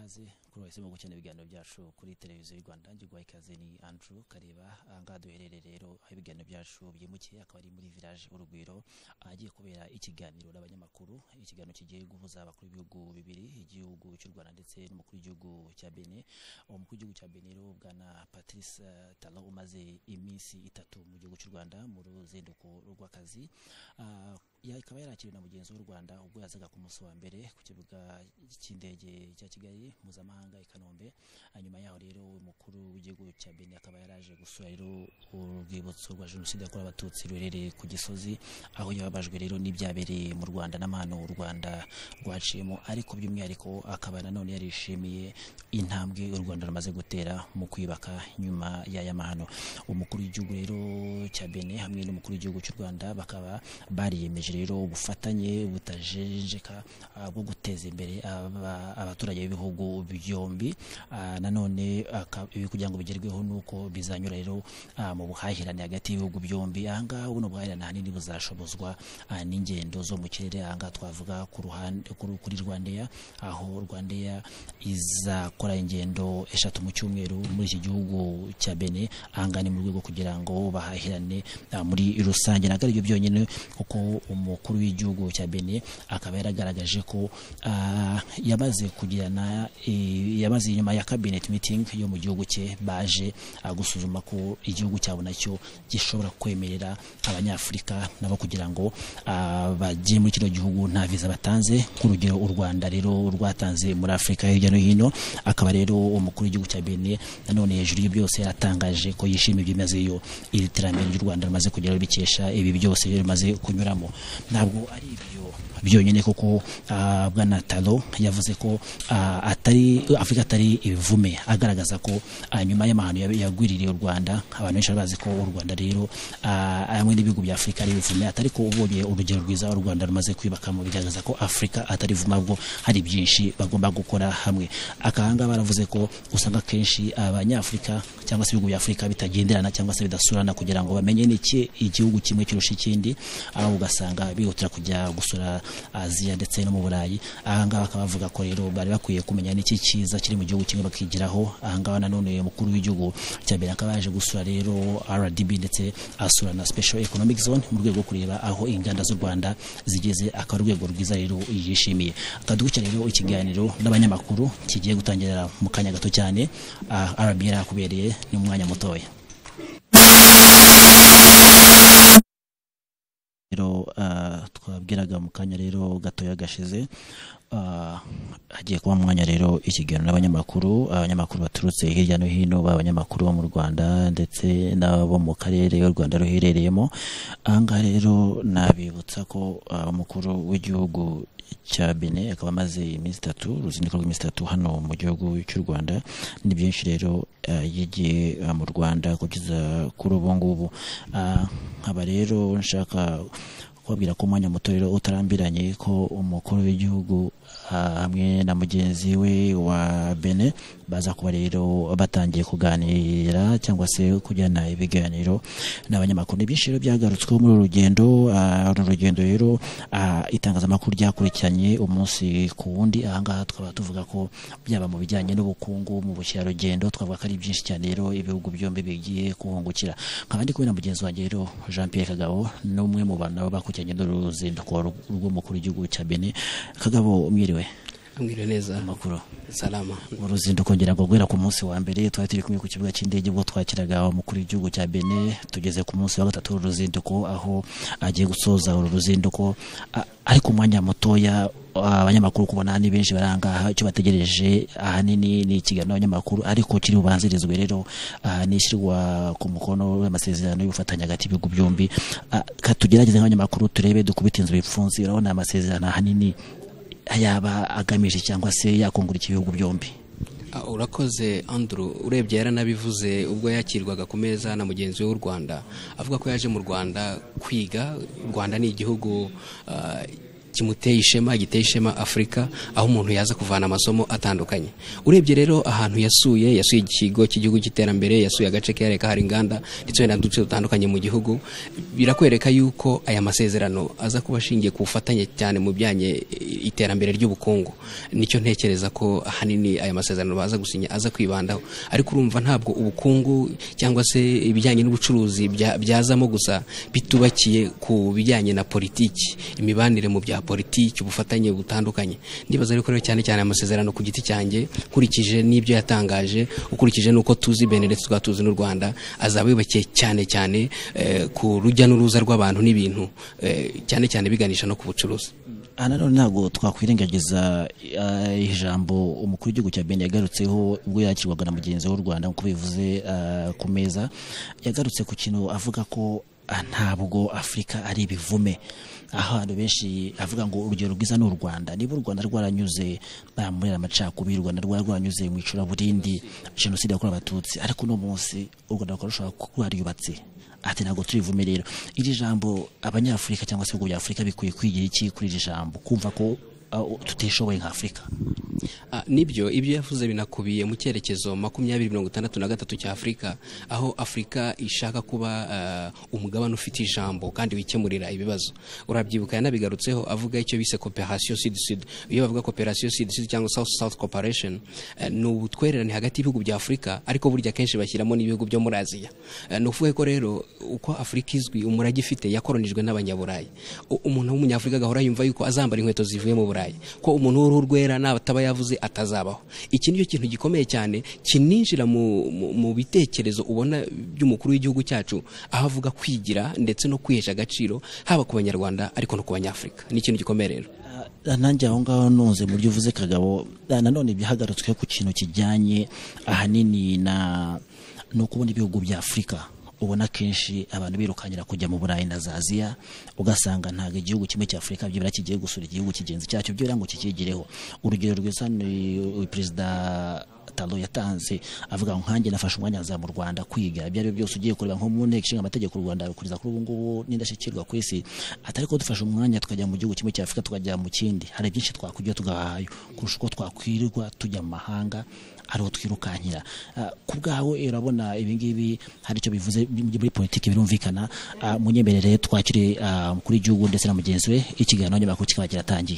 ikaze kuri wese mu gukina ibiganiro byacu kuri televiziyo y'u Rwanda. Ngirwa ikaze ni Andrew Kareba. Anga duherereye rero aho ibiganiro byacu byimukiye, akaba ari muri village Urugwiro, agiye kubera ikiganiro n'abanyamakuru. Ikiganiro kigiye guhuza abakuru b'ibihugu bibiri, igihugu cy'u Rwanda ndetse n'umukuru w'igihugu cya Benin. Umukuru w'igihugu cya Benin rero bwana Patrice Talon umaze iminsi 3 mu gihugu cy'u Rwanda mu ruzinduko rw'akazi. Ikaba yarakiriwe na mugenzi w'u Rwanda ubwo yazaga ku munsi wa mbere ku kibuga cy'indege cya Kigali mpuzamahanga i Kanombe. Hanyuma yaho rero umukuru w'igihugu cya Benin akaba yaraje gusura rero urwibutso rwa jenoside yakorewe abatutsi ruherereye ku Gisozi, aho yababajwe rero n'ibyabereye mu Rwanda n'amahano u Rwanda rwaciyemo, ariko by'umwihariko akaba nanone yarishimiye intambwe u Rwanda rumaze gutera mu kwibaka nyuma y'aya mahano. Umukuru w'igihugu rero cya Benin hamwe n'umukuru w'igihugu cy'u Rwanda bakaba bariyemeje rero ubufatanye butajenjeka bwo guteza imbere abaturage b'ibihugu byombi. Nanone kugira ngo bigerweho nuko bizanyura rero mu buhahirane hagati y'ibihugu byombi. Ahangaha buno buhahirane ahanini buzashobozwa n'ingendo zo mu kirere. Ahangaha twavuga ku ruhande kuri Rwandair, aho Rwandair izakora ingendo 3 mu cyumweru muri iki gihugu cya Benin. Ahangaha ni mu rwego kugira ngo bahahirane muri rusange. Ntabwo ari byo byonyine, kuko umukuru w'igihugu cya Benin akaba yaragaragaje ko yamaze kugirana nyuma ya cabinet meeting yo mu gihugu cye, baje gusuzuma ko igihugu cyabo nacyo gishobora kwemerera abanyafurika nabo kugira ngo bagiye muri kino gihugu nta visa batanze, nk'urugero u Rwanda rero rwatanze muri Afrika hirya no hino. Akaba rero umukuru w'igihugu cya Benin nanone hejuru y'byose yaratangaje ko yishimiye byimazeyo iri terambere ry'u Rwanda rumaze kugeraho bikesha ibi byose bimaze kunyuramo. Ntabwo ari ibyo byonyine, kuko bwana Talon yavuze ko Afrika atari ibivume, agaragaza ko nyuma y'amahano yagwiririye u Rwanda abantu benshi bazi ko u Rwanda rero amwe n'ibihugu bya Afrika ari ibivume, atari ko ubonye urugero rwiza u Rwanda rumaze kwibakamo bigaragaza ko Afrika atari ivuma, bwo hari byinshi bagomba gukora hamwe. Akahanga baravuze ko usanga kenshi abanyafrika cyangwa se ibihugu bya Afrika bitagenderana cyangwa se bidasurana kugira ngo bamenye n'iki igihugu kimwe kirusha ikindi, aho ugasanga bihutira kujya gusura Aziya ndetse no mu Burayi. Ahangaha bakaba bavuga ko rero bari bakwiye kumenya n'iki cyiza kiri mu gihugu kimwe bakigiraho. Ahangaha nanone umukuru w'igihugu cya Benin akaba yaje gusura rero RDB ndetse asura na Special Economic Zone mu rwego kureba aho inganda z'u Rwanda zigeze. Akaba urwego rwiza rero yishimiye. Akaduca rero ikiganiro n'abanyamakuru kigiye gutangira mu kanya gato cyane. RB yarakubereye ni umwanya mutoya. Rero twabwiraga mu kanya rero gatoya gashize, hagiye kuba mwanya rero ikiganiro n'abanyamakuru baturutse hirya no hino, abanyamakuru bo mu Rwanda ndetse n'abo mu karere y'u Rwanda ruherereyemo. Ahangaha rero nabibutsa ko umukuru w'igihugu cya Benin akaba amaze iminsi 3, uruzinduko rw'iminsi 3 hano mu gihugu cy'u Rwanda. Ni byinshi rero yigiye mu Rwanda kugeza kuri ubu ngubu. Nkaba rero nshaka kubabwira ko umwanya muto rero utarambiranye ko umukuru w'igihugu hamwe na mugenzi we wa Benin baza kuba rero batangiye kuganira cyangwa se kujyana ibiganiro n'abanyamakuru. Ni byinshi rero byagarutsweho muri uru rugendo rero itangazamakuru ryakurikiranye umunsi ku wundi. Ahangaha twaba tuvuga ko byaba mu bijyanye n'ubukungu, mu bukerarugendo, twavuga ko ari byinshi cyane rero ibihugu byombi bigiye kuhungukira. Nkaba ndi kumwe na mugenzi wanjye rero Jean Pierre Kagabo, n'umwe mu bantu bakurikiranye n'uruzinduko rw'umukuru w'igihugu cya Benin. Kagabo, umwiriwe? Mwiriwe neza. Amakuru? Salama. Uruzinduko ngira ngo guhera ku munsi wa mbere twari turi kumwe ku kibuga cy'indege ubwo twakiraga umukuru w'igihugu cya Benin, tugeze ku munsi wa 3 uruzinduko, aho agiye gusoza uru ruzinduko. Ariko umwanya mutoya abanyamakuru kubona ni benshi barangaha, icyo bategereje ahanini ni ikiganiro n'abanyamakuru, ariko kiri bubanzirizwe rero nishyirwa ku mukono w'amasezerano y'ubufatanye hagati y'ibihugu byombi. Katugerageze nk'abanyamakuru turebe dukubita inzu bipfunsi, urabona amasezerano ahanini yaba agamije cyangwa se yakungura ibihugu byombi. Urakoze Andrew. Urebye yaranabivuze ubwo yakirwaga ku meza na mugenzi we w'u Rwanda, avuga ko yaje mu Rwanda kwiga. U Rwanda ni igihugu kimuteye ishema, giteye ishema Afurika, aho umuntu yaza kuvana amasomo atandukanye. Urebye rero ahantu yasuye ikigo cy'igihugu cy'iterambere, yasuye agace kare kahari inganda ndetse n'uduce dutandukanye mu gihugu, birakwereka yuko aya masezerano aza kuba ashingiye ku bufatanye cyane mu byanye iterambere ry'ubukungu. Nicyo ntekereza ko ahanini aya masezerano baza gusinya aza kwibandaho, ariko urumva ntabwo ubukungu cyangwa se ibijyanye n'ubucuruzi byazamo gusa bitubakiye ku bijyanye na politiki, imibanire mu bya politiki, ubufatanye butandukanye. Ndibaza ariko cyane cyane amasezerano ku giti cyanjye, kurikije n'ibyo yatangaje, ukurikije nuko tuzi Benin ndetse twatuzi n'u Rwanda, azaba yubakiye cyane cyane ku rujya n'uruza rw'abantu n'ibintu, cyane cyane biganisha no ku bucuruzi. Nanone ntabwo twakwirengagiza ijambo umukuru w'igihugu cya Benin yagarutseho ubwo yakirwaga na mugenzi w'u Rwanda, nk'uko bivuze ku meza. Yagarutse ku kintu avuga ko ntabwo Afurika ari ibivume, aho abantu benshi avuga ngo urugero rwiza ni u Rwanda. Niba u Rwanda rwaranyuze muri amacakubiri, u Rwanda rwaranyuze mu icuraburindi, jenoside yakorewe Abatutsi, ariko uno munsi u Rwanda rushobora kuba rwubatse. Ati ntabwo turivume rero. Iri jambo abanyafurika cyangwa se ibihugu bya Afurika bikwiye kwigira iki kuri iri jambo, kumva ko tutishoboye nka Afurika? Nibyo, ibyo yavuze binakubiye mu cyerekezo 2063 cya Afurika, aho Afurika ishaka kuba umugabane ufite ijambo kandi wikemurira ibibazo. Urabyibuka yanabigarutseho avuga icyo bise coopération sud-sud. Iyo bavuga coopération sud-sud cyangwa south-south cooperation, ni ubutwererane hagati y'ibihugu bya Afurika, ariko burya kenshi bashyiramo n'ibihugu byo muri Aziya. Ni ukuvuga ko rero uko Afurika izwi, umurage ifite yakoronijwe n'abanyaburayi. Umuntu w'umunyafurika agahora yumva yuko azambara inkweto zivuye mu Burayi, ko umuntu w'uruhu rwera n'abataba yavuze atazabaho. Iki nicyo kintu gikomeye cyane kininjira mu bitekerezo ubona by'umukuru w'igihugu cyacu, aho avuga kwigira ndetse no kwihesha agaciro haba ku banyarwanda ariko no ku banyafurika. Ni ikintu gikomeye rero. Nanjye aho ngaho nunze mu byo uvuze Kagabo, nanone byahagarutswe ku kintu kijyanye ahanini no kubona ibihugu bya Afurika. Ubona kenshi abantu birukanyira kujya mu Burayi na Aziya, ugasanga ntago igihugu kimwe cya Afurika byibura kigiye gusura igihugu kigenzi cyacyo byo ngo kikigireho. Urugero rwiza ni Perezida Talon yatanze avuga nkanjye nafashe umwanya za mu Rwanda kwiga ibyo ari byo byose, ugiye kureba nko mu nteko ishinga amategeko u Rwanda rukuriza kuri ubu ngubu n'indashyikirwa ku isi. Atari ko dufashe umwanya tukajya mu gihugu kimwe cya Afurika tukajya mu kindi, hari byinshi twakujya tugahayo kurusha uko twakwirirwa tujya mu mahanga ariho twirukankira. Ku bwawe urabona ibi ngibi hari icyo bivuze muri politiki, birumvikana. Munyemerere twakire kuri igihugu ndetse na mugenzi we, ikiganiro nyabako kikaba kiratangiye.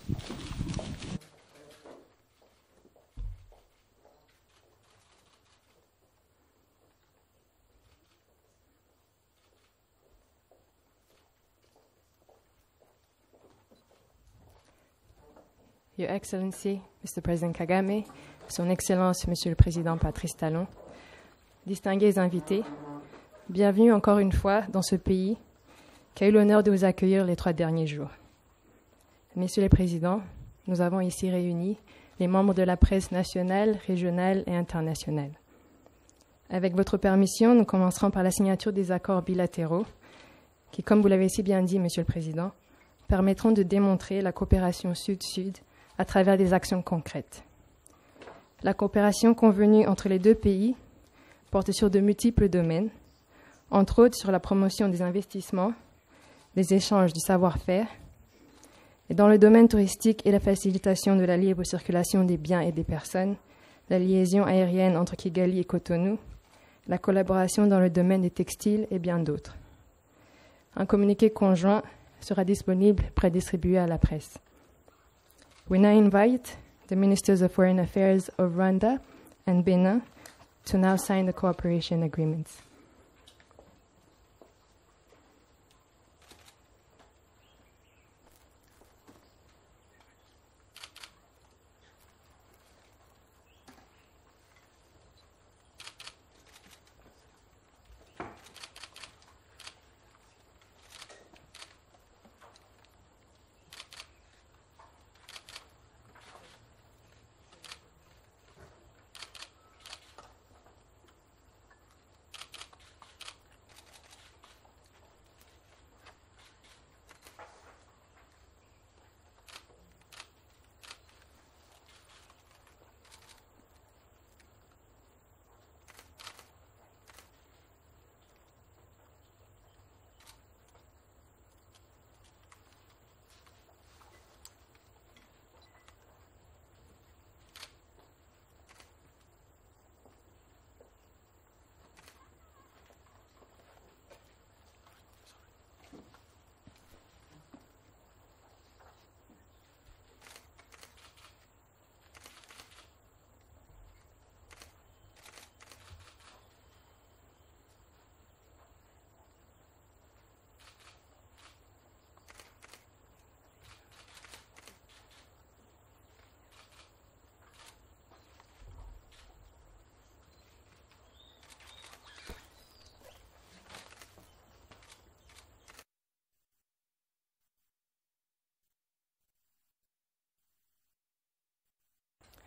Your Excellency, Mr. President Kagame, Son Excellence, Monsieur le Président Patrice Talon, distingués invités, bienvenue encore une fois dans ce pays qui a eu l'honneur de vous accueillir les 3 derniers jours. Messieurs les Présidents, nous avons ici réunis les membres de la presse nationale, régionale et internationale. Avec votre permission, nous commencerons par la signature des accords bilatéraux qui, comme vous l'avez si bien dit, Monsieur le Président, permettront de démontrer la coopération sud-sud à travers des actions concrètes. La coopération convenue entre les 2 pays porte sur de multiples domaines, entre autres sur la promotion des investissements, les échanges du savoir-faire, et dans le domaine touristique et la facilitation de la libre circulation des biens et des personnes, la liaison aérienne entre Kigali et Cotonou, la collaboration dans le domaine des textiles et bien d'autres. Un communiqué conjoint sera disponible prédistribué à la presse. We now invite the Ministers of Foreign Affairs of Rwanda and Benin to now sign the cooperation agreements.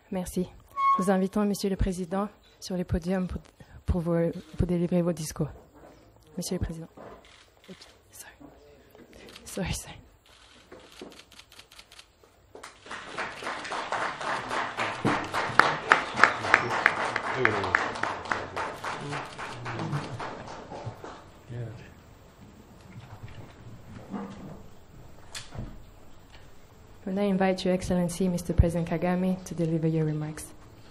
Merci. Nous invitons Monsieur le Président sur le podium pour délivrer vos discours. Monsieur le Président. Oops, sorry. And I invite Your Excellency, Mr. President Kagame, to deliver your remarks.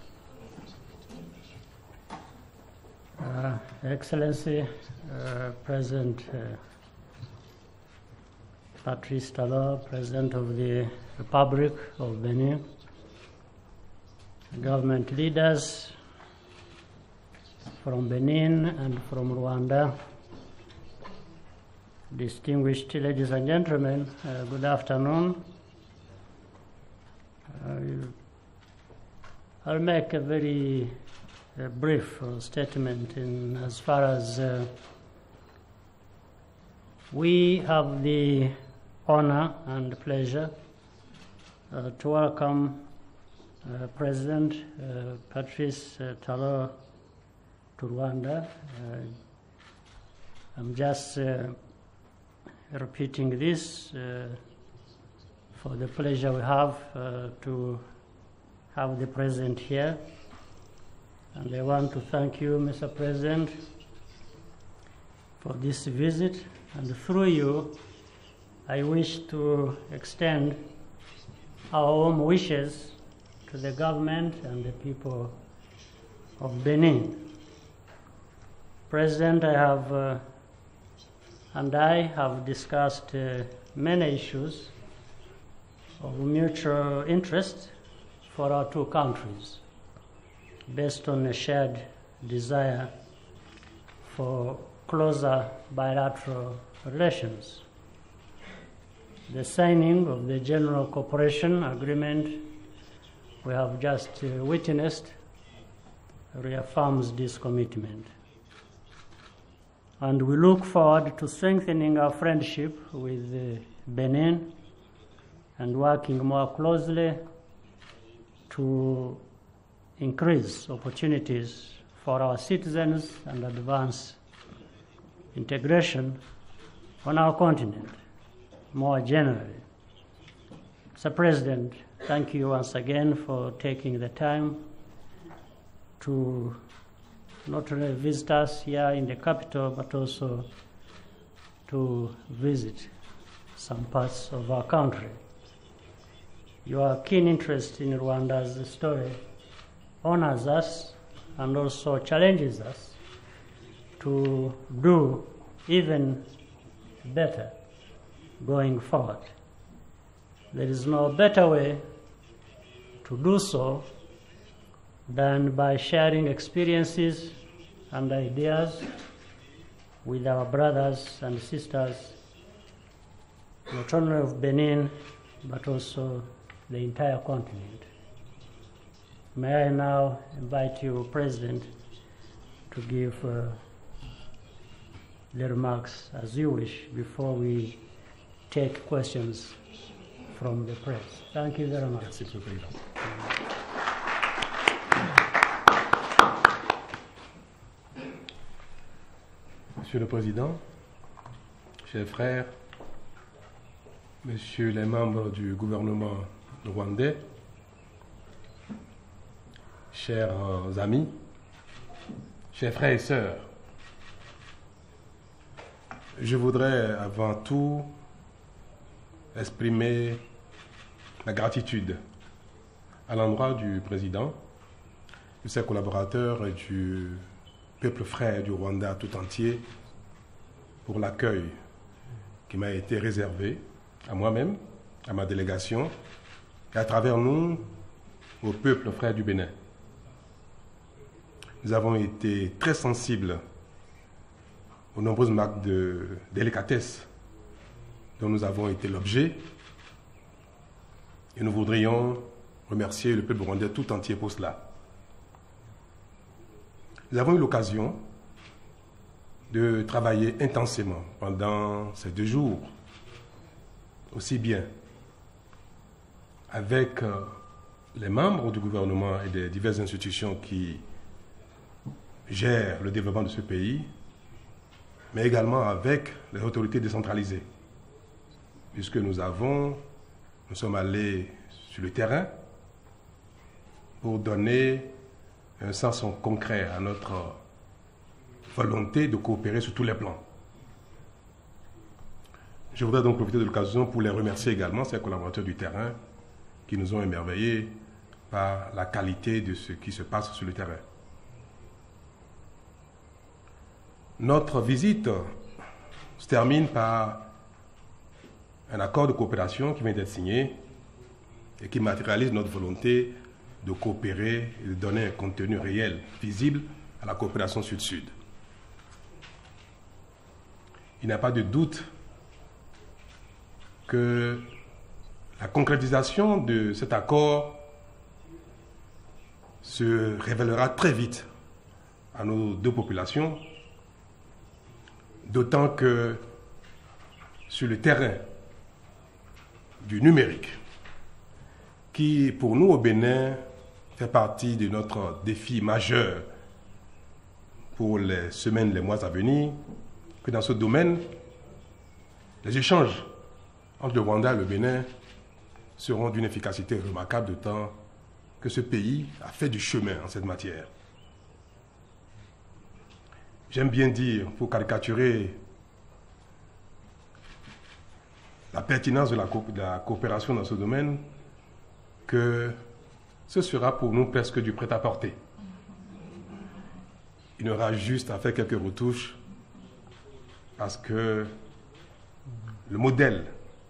Excellency, President Patrice Talon, President of the Republic of Benin, government leaders from Benin and from Rwanda, distinguished ladies and gentlemen, good afternoon. I'll make a very brief statement in as far as we have the honor and pleasure to welcome President Patrice Talon to Rwanda. I'm just repeating this for the pleasure we have to have the President here. And I want to thank you, Mr. President, for this visit. And through you, I wish to extend our warm wishes to the government and the people of Benin. President, I have discussed many issues of mutual interest for our two countries, based on a shared desire for closer bilateral relations. The signing of the General Cooperation Agreement we have just witnessed reaffirms this commitment. And we look forward to strengthening our friendship with Benin and working more closely to increase opportunities for our citizens and advance integration on our continent more generally. Mr. President, thank you once again for taking the time to not only visit us here in the capital, but also to visit some parts of our country. Your keen interest in Rwanda's story honors us and also challenges us to do even better going forward. There is no better way to do so than by sharing experiences and ideas with our brothers and sisters, not only of Benin, but also the entire continent. May I now invite you, President, to give the remarks as you wish before we take questions from the press. Thank you very much. Merci, Monsieur le Président. Monsieur le Président, chers frères, Messieurs les membres du gouvernement rwandais, chers amis, chers frères et sœurs, je voudrais avant tout exprimer la gratitude à l'endroit du président, de ses collaborateurs et du peuple frère du Rwanda tout entier pour l'accueil qui m'a été réservé à moi-même, à ma délégation et à travers nous au peuple frère du Bénin. Nous avons été très sensibles aux nombreuses marques de délicatesse dont nous avons été l'objet et nous voudrions remercier le peuple rwandais tout entier pour cela. Nous avons eu l'occasion de travailler intensément pendant ces 2 jours, aussi bien avec les membres du gouvernement et des diverses institutions qui gèrent le développement de ce pays, mais également avec les autorités décentralisées, puisque nous sommes allés sur le terrain pour donner un sens concret à notre volonté de coopérer sur tous les plans. Je voudrais donc profiter de l'occasion pour les remercier également, ces collaborateurs du terrain qui nous ont émerveillés par la qualité de ce qui se passe sur le terrain. Notre visite se termine par un accord de coopération qui vient d'être signé et qui matérialise notre volonté de coopérer et de donner un contenu réel, visible à la coopération Sud-Sud. Il n'y a pas de doute que la concrétisation de cet accord se révélera très vite à nos deux populations, d'autant que sur le terrain du numérique, qui pour nous au Bénin fait partie de notre défi majeur pour les semaines, les mois à venir, que dans ce domaine, les échanges entre le Rwanda et le Bénin seront d'une efficacité remarquable, d'autant que ce pays a fait du chemin en cette matière. J'aime bien dire, pour caricaturer la pertinence de la coopération dans ce domaine, que ce sera pour nous presque du prêt-à-porter. Il y aura juste à faire quelques retouches parce que le modèle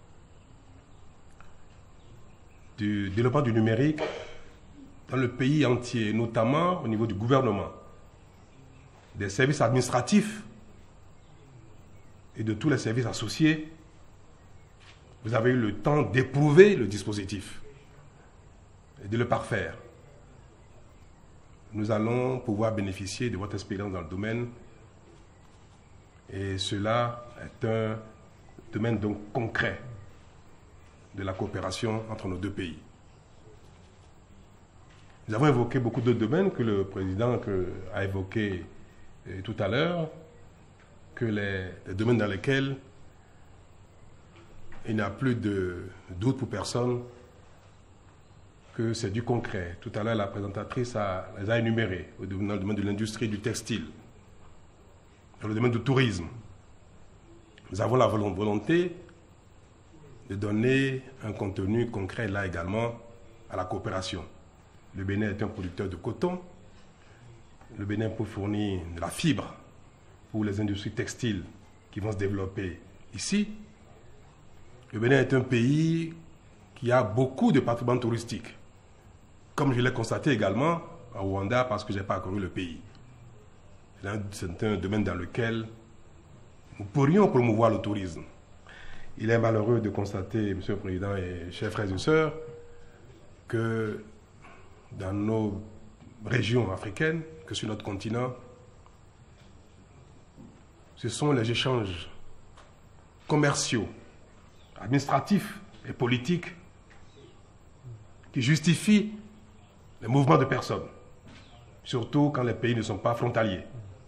du développement du numérique dans le pays entier, notamment au niveau du gouvernement, des services administratifs et de tous les services associés, vous avez eu le temps d'éprouver le dispositif et de le parfaire. Nous allons pouvoir bénéficier de votre expérience dans le domaine et cela est un domaine donc concret de la coopération entre nos deux pays. Nous avons évoqué beaucoup d'autres domaines que le président a évoqués tout à l'heure, que les domaines dans lesquels il n'y a plus de doute pour personne que c'est du concret. Tout à l'heure, la présentatrice les a énumérés dans le domaine de l'industrie du textile, dans le domaine du tourisme. Nous avons la volonté de donner un contenu concret là également à la coopération. Le Bénin est un producteur de coton. Le Bénin peut fournir de la fibre pour les industries textiles qui vont se développer ici. Le Bénin est un pays qui a beaucoup de patrimoine touristique, comme je l'ai constaté également au Rwanda parce que j'ai parcouru le pays. C'est un domaine dans lequel nous pourrions promouvoir le tourisme. Il est malheureux de constater, Monsieur le Président et chers frères et sœurs, que dans nos régions africaines, que sur notre continent, ce sont les échanges commerciaux, administratifs et politiques qui justifient les mouvements de personnes, surtout quand les pays ne sont pas frontaliers.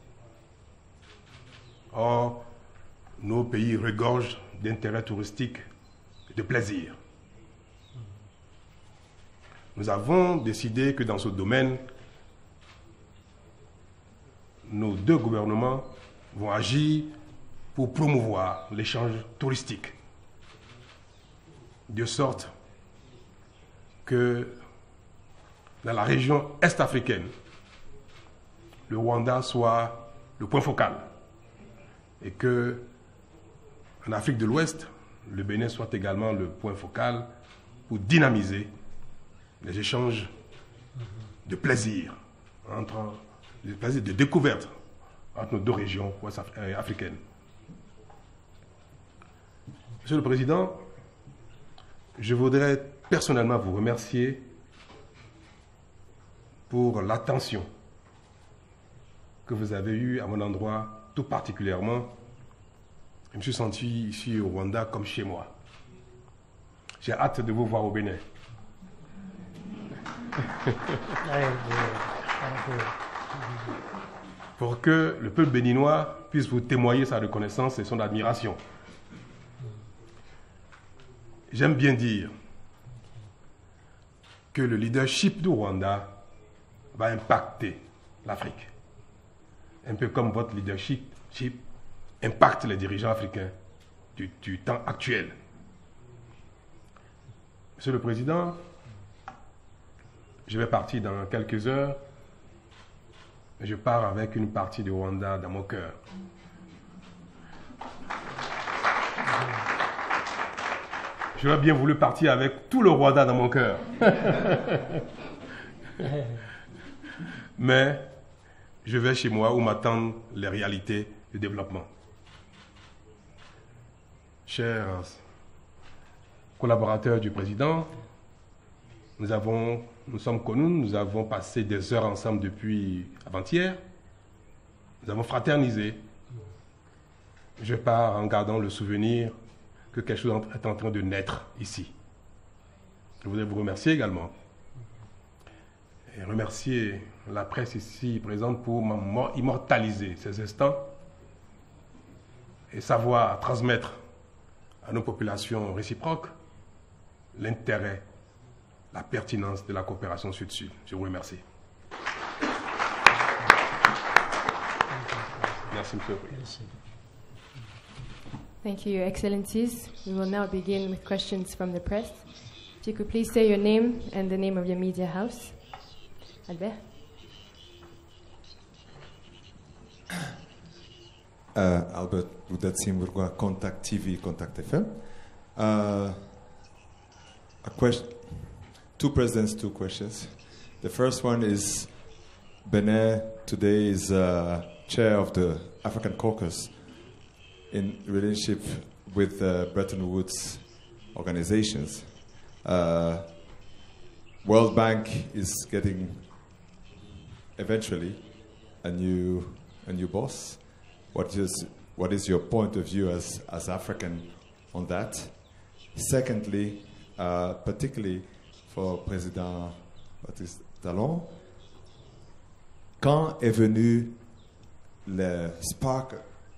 Or, nos pays regorgent d'intérêts touristiques et de plaisir. Nous avons décidé que dans ce domaine, nos deux gouvernements vont agir pour promouvoir l'échange touristique, de sorte que dans la région est-africaine, le Rwanda soit le point focal et que en Afrique de l'Ouest, le Bénin soit également le point focal pour dynamiser les échanges de plaisir, des plaisirs de découverte entre nos deux régions africaines. Monsieur le Président, je voudrais personnellement vous remercier pour l'attention que vous avez eue à mon endroit, tout particulièrement. Je me suis senti ici au Rwanda comme chez moi. J'ai hâte de vous voir au Bénin. pour que le peuple béninois puisse vous témoigner sa reconnaissance et son admiration. J'aime bien dire que le leadership du Rwanda va impacter l'Afrique. Un peu comme votre leadership impacte les dirigeants africains du temps actuel. Monsieur le Président, je vais partir dans quelques heures. Je pars avec une partie du Rwanda dans mon cœur. J'aurais bien voulu partir avec tout le Rwanda dans mon cœur. Mais je vais chez moi où m'attendent les réalités du développement. Chers collaborateurs du président, nous sommes connus, nous avons passé des heures ensemble depuis avant-hier. Nous avons fraternisé. Je pars en gardant le souvenir que quelque chose est en train de naître ici. Je voudrais vous remercier également. Et remercier la presse ici présente pour immortaliser ces instants et savoir transmettre à nos populations réciproques l'intérêt, la pertinence de la coopération Sud-Sud. Je vous remercie. Merci, Monsieur le Président. Thank you, Your Excellencies. We will now begin with questions from the press. If you could please say your name and the name of your media house. Albert? Albert Budatsimburgwa, Contact TV, Contact FM. A question, two presidents, two questions. The first one is, Benin today is chair of the African Caucus in relationship with Bretton Woods organizations. World Bank is getting eventually a new boss. What is your point of view as African on that? Secondly, particularly for Président Patrice Talon, quand est venu le spark,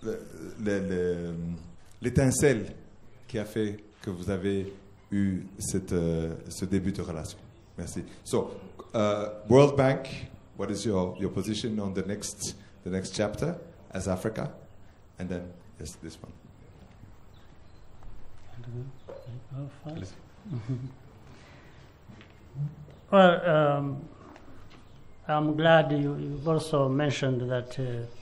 l'étincelle qui a fait que vous avez eu ce début de relation? Merci. So, World Bank, what is your position on the next chapter as Africa? And then, yes, this one. Well, I'm glad you've also mentioned that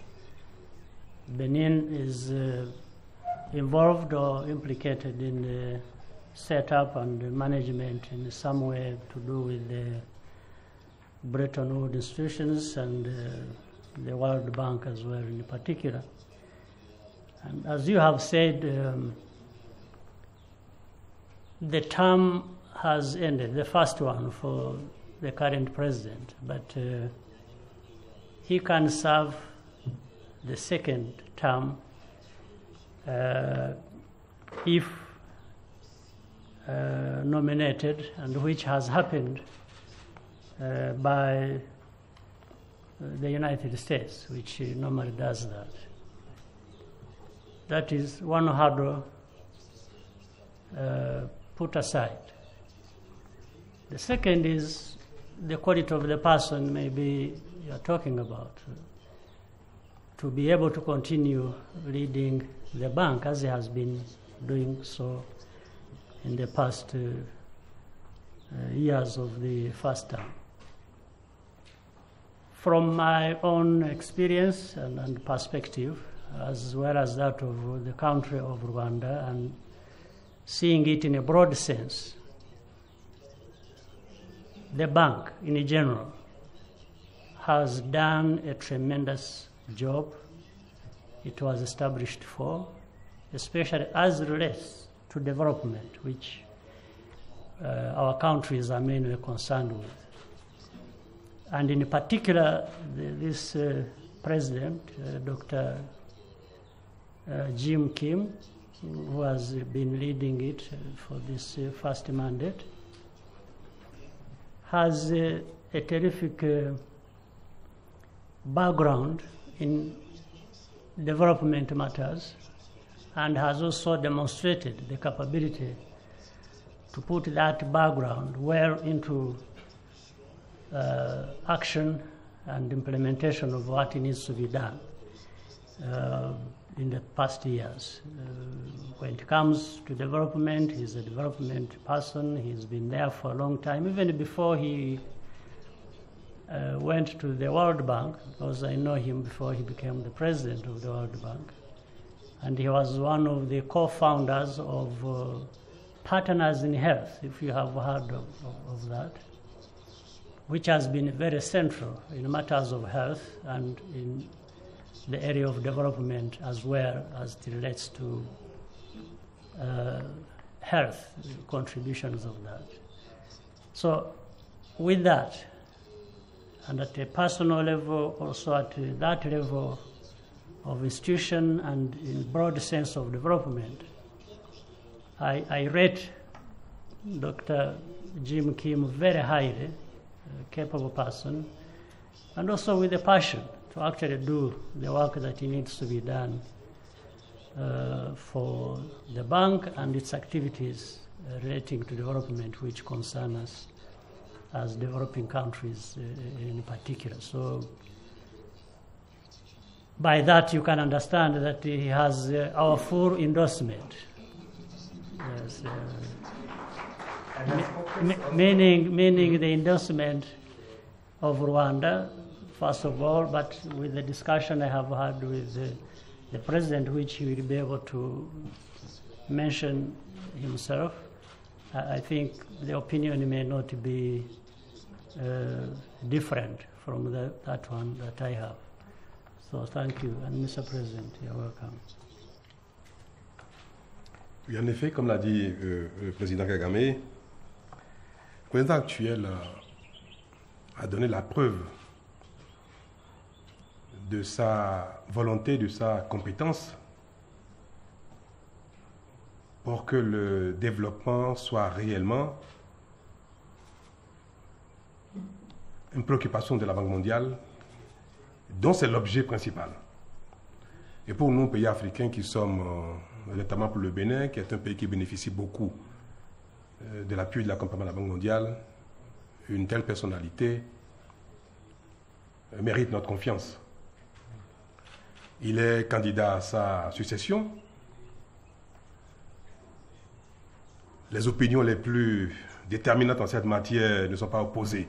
Benin is involved or implicated in the setup and the management in some way to do with the Bretton Woods institutions and the World Bank as well in particular. And as you have said, the term has ended, the first one for the current president, but he can serve the second term if nominated, and which has happened by the United States, which normally does that. That is one hurdle put aside. The second is the quality of the person maybe you're talking about, to be able to continue leading the bank as he has been doing so in the past years of the first term. From my own experience and perspective, as well as that of the country of Rwanda, and seeing it in a broad sense, the bank in general has done a tremendous job it was established for, especially as relates to development, which our countries are mainly concerned with. And in particular, this president, Dr. Jim Kim, who has been leading it for this first mandate, has a terrific background in development matters and has also demonstrated the capability to put that background well into action and implementation of what needs to be done in the past years. When it comes to development, he's a development person. He's been there for a long time, even before he went to the World Bank, because I know him before he became the president of the World Bank. And he was one of the co-founders of Partners in Health, if you have heard of that, which has been very central in matters of health and in the area of development as well as it relates to health contributions of that. So with that, and at a personal level, also at that level of institution and in broad sense of development, I rate Dr. Jim Kim very highly, a capable person, and also with a passion to actually do the work that needs to be done for the bank and its activities relating to development, which concern us as developing countries in particular. So by that you can understand that he has our full endorsement. Yes, meaning the endorsement of Rwanda, first of all, but with the discussion I have had with the president, which he will be able to mention himself, I think the opinion may not be different from that one that I have. So thank you, and Mr. President, you're welcome. Oui, en effet, comme l'a dit le président Kagame, le président actuel a donné la preuve de sa volonté, de sa compétence pour que le développement soit réellement une préoccupation de la Banque mondiale, dont c'est l'objet principal. Et pour nous, pays africains qui sommes, notamment pour le Bénin, qui est un pays qui bénéficie beaucoup de l'appui de l'accompagnement de la Banque mondiale, une telle personnalité mérite notre confiance. Il est candidat à sa succession. Les opinions les plus déterminantes en cette matière ne sont pas opposées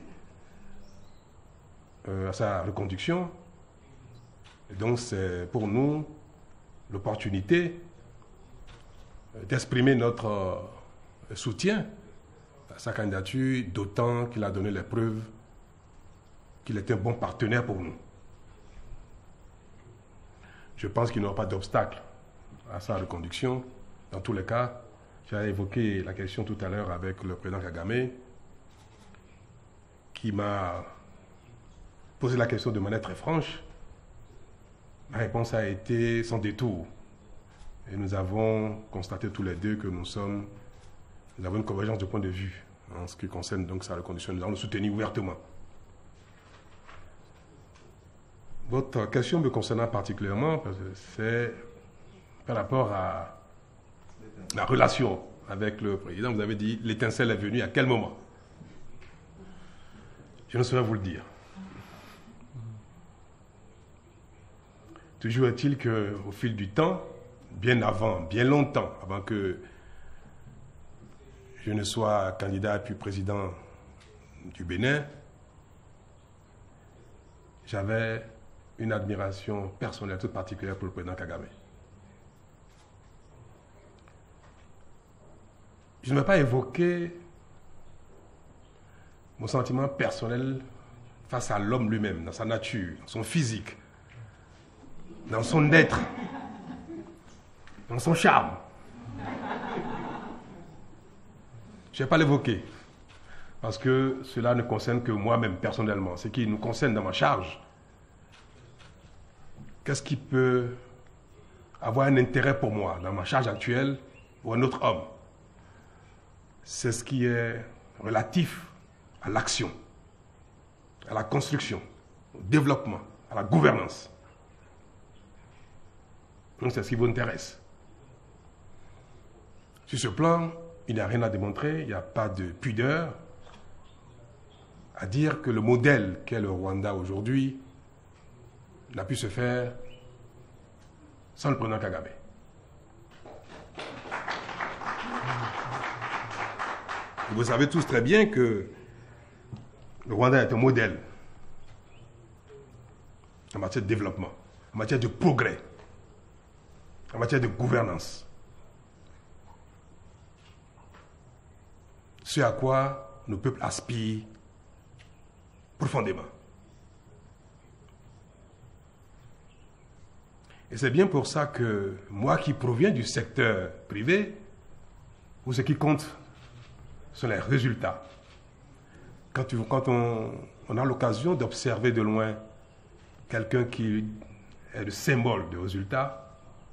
à sa reconduction. Et donc c'est pour nous l'opportunité d'exprimer notre soutien à sa candidature, d'autant qu'il a donné les preuves qu'il est un bon partenaire pour nous. Je pense qu'il n'y aura pas d'obstacle à sa reconduction. Dans tous les cas, j'ai évoqué la question tout à l'heure avec le président Kagame, qui m'a posé la question de manière très franche. Ma réponse a été sans détour. Et nous avons constaté tous les deux que nous avons une convergence de point de vue en ce qui concerne donc sa reconduction. Nous allons le soutenir ouvertement. Votre question me concernant particulièrement, parce que c'est par rapport à la relation avec le président. Vous avez dit l'étincelle est venue à quel moment? Je ne saurais vous le dire. Toujours est-il qu'au fil du temps, bien avant, bien longtemps, avant que je ne sois candidat puis président du Bénin, j'avais une admiration personnelle toute particulière pour le président Kagame. Je ne vais pas évoquer mon sentiment personnel face à l'homme lui-même, dans sa nature, dans son physique, dans son être, dans son charme. Je ne vais pas l'évoquer, parce que cela ne concerne que moi-même personnellement. Ce qui nous concerne dans ma charge, qu'est-ce qui peut avoir un intérêt pour moi dans ma charge actuelle ou un autre homme? C'est ce qui est relatif à l'action, à la construction, au développement, à la gouvernance. Donc c'est ce qui vous intéresse. Sur ce plan, il n'y a rien à démontrer, il n'y a pas de pudeur à dire que le modèle qu'est le Rwanda aujourd'hui n'a pu se faire sans le président Kagame. Et vous savez tous très bien que le Rwanda est un modèle en matière de développement, en matière de progrès, en matière de gouvernance. Ce à quoi nos peuples aspirent profondément. Et c'est bien pour ça que moi qui proviens du secteur privé, où ce qui compte sont les résultats. Quand on a l'occasion d'observer de loin quelqu'un qui est le symbole de résultats,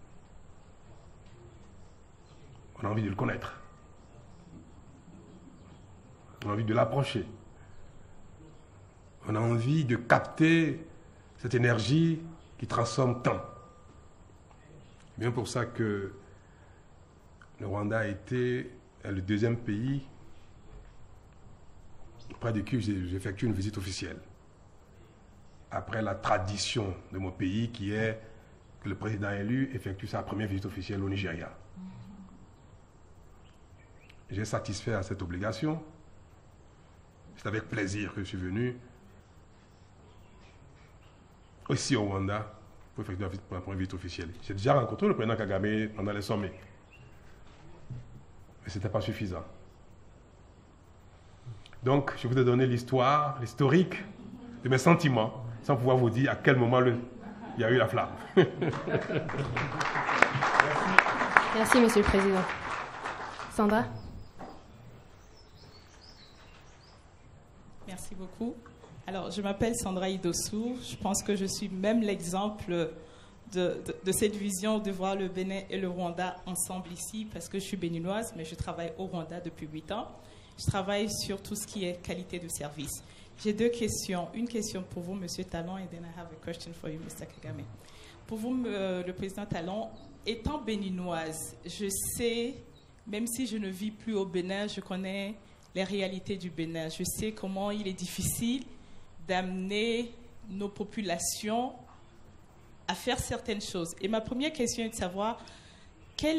on a envie de le connaître. On a envie de l'approcher. On a envie de capter cette énergie qui transforme tant. C'est bien pour ça que le Rwanda est le deuxième pays auprès de qui j'effectue une visite officielle. Après la tradition de mon pays qui est que le président élu effectue sa première visite officielle au Nigeria. J'ai satisfait à cette obligation. C'est avec plaisir que je suis venu aussi au Rwanda pour effectuer ma première visite officielle. J'ai déjà rencontré le président Kagame pendant les sommets. Mais ce n'était pas suffisant. Donc, je vous ai donné l'historique de mes sentiments, sans pouvoir vous dire à quel moment il y a eu la flamme. Merci, Monsieur le Président. Sandra? Merci beaucoup. Alors, je m'appelle Sandra Idossou. Je pense que je suis même l'exemple de cette vision de voir le Bénin et le Rwanda ensemble ici, parce que je suis béninoise, mais je travaille au Rwanda depuis 8 ans. Je travaille sur tout ce qui est qualité de service. J'ai 2 questions. Une question pour vous, Monsieur Talon, and then I have a question for you, Mr. Kagame. Pour vous, le président Talon, étant béninoise, je sais, même si je ne vis plus au Bénin, je connais les réalités du Bénin. Je sais comment il est difficile d'amener nos populations à faire certaines choses. Et ma première question est de savoir quel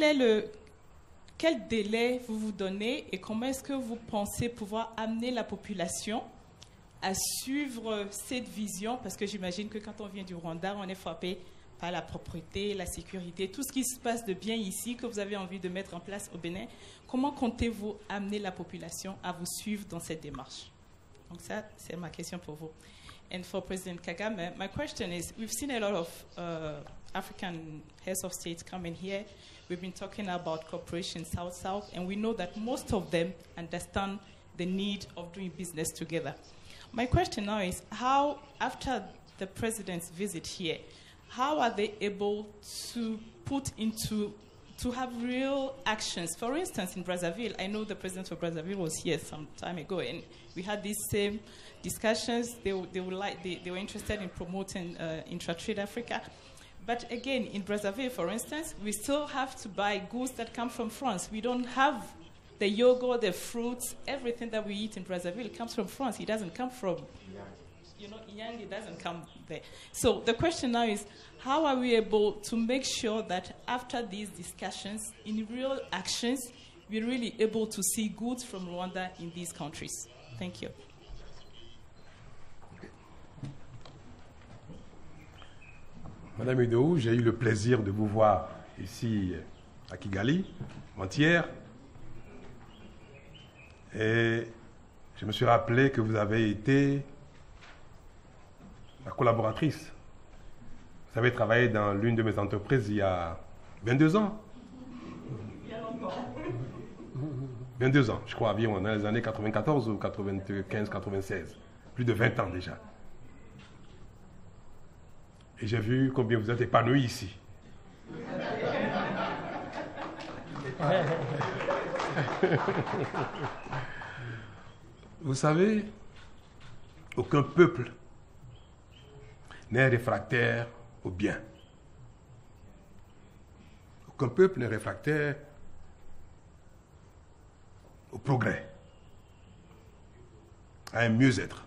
délai vous vous donnez et comment est-ce que vous pensez pouvoir amener la population à suivre cette vision, parce que j'imagine que quand on vient du Rwanda, on est frappé par la propreté, la sécurité, tout ce qui se passe de bien ici que vous avez envie de mettre en place au Bénin. Comment comptez-vous amener la population à vous suivre dans cette démarche? Donc ça, c'est ma question pour vous. And for President Kagame, my question is, we've seen a lot of African heads of state coming here. We've been talking about cooperation South-South, and we know that most of them understand the need of doing business together. My question now is, how, after the president's visit here, how are they able to to have real actions? For instance, in Brazzaville, I know the president of Brazzaville was here some time ago, and we had these same discussions. They were interested in promoting intra-trade Africa. But again, in Brazzaville, for instance, we still have to buy goods that come from France. We don't have the yogurt, the fruits, everything that we eat in Brazzaville comes from France. It doesn't come from, Yang, it doesn't come there. So the question now is, how are we able to make sure that after these discussions, in real actions, we're really able to see goods from Rwanda in these countries? Thank you. Madame Idowu, j'ai eu le plaisir de vous voir ici à Kigali, avant-hier. Et je me suis rappelé que vous avez été ma collaboratrice. Vous avez travaillé dans l'une de mes entreprises il y a 22 ans. Il y a longtemps. 22 ans, je crois, environ, dans les années 94 ou 95, 96. Plus de 20 ans déjà. Et j'ai vu combien vous êtes épanoui ici. Vous savez, Aucun peuple n'est réfractaire au bien. Aucun peuple n'est réfractaire au progrès, à un mieux-être.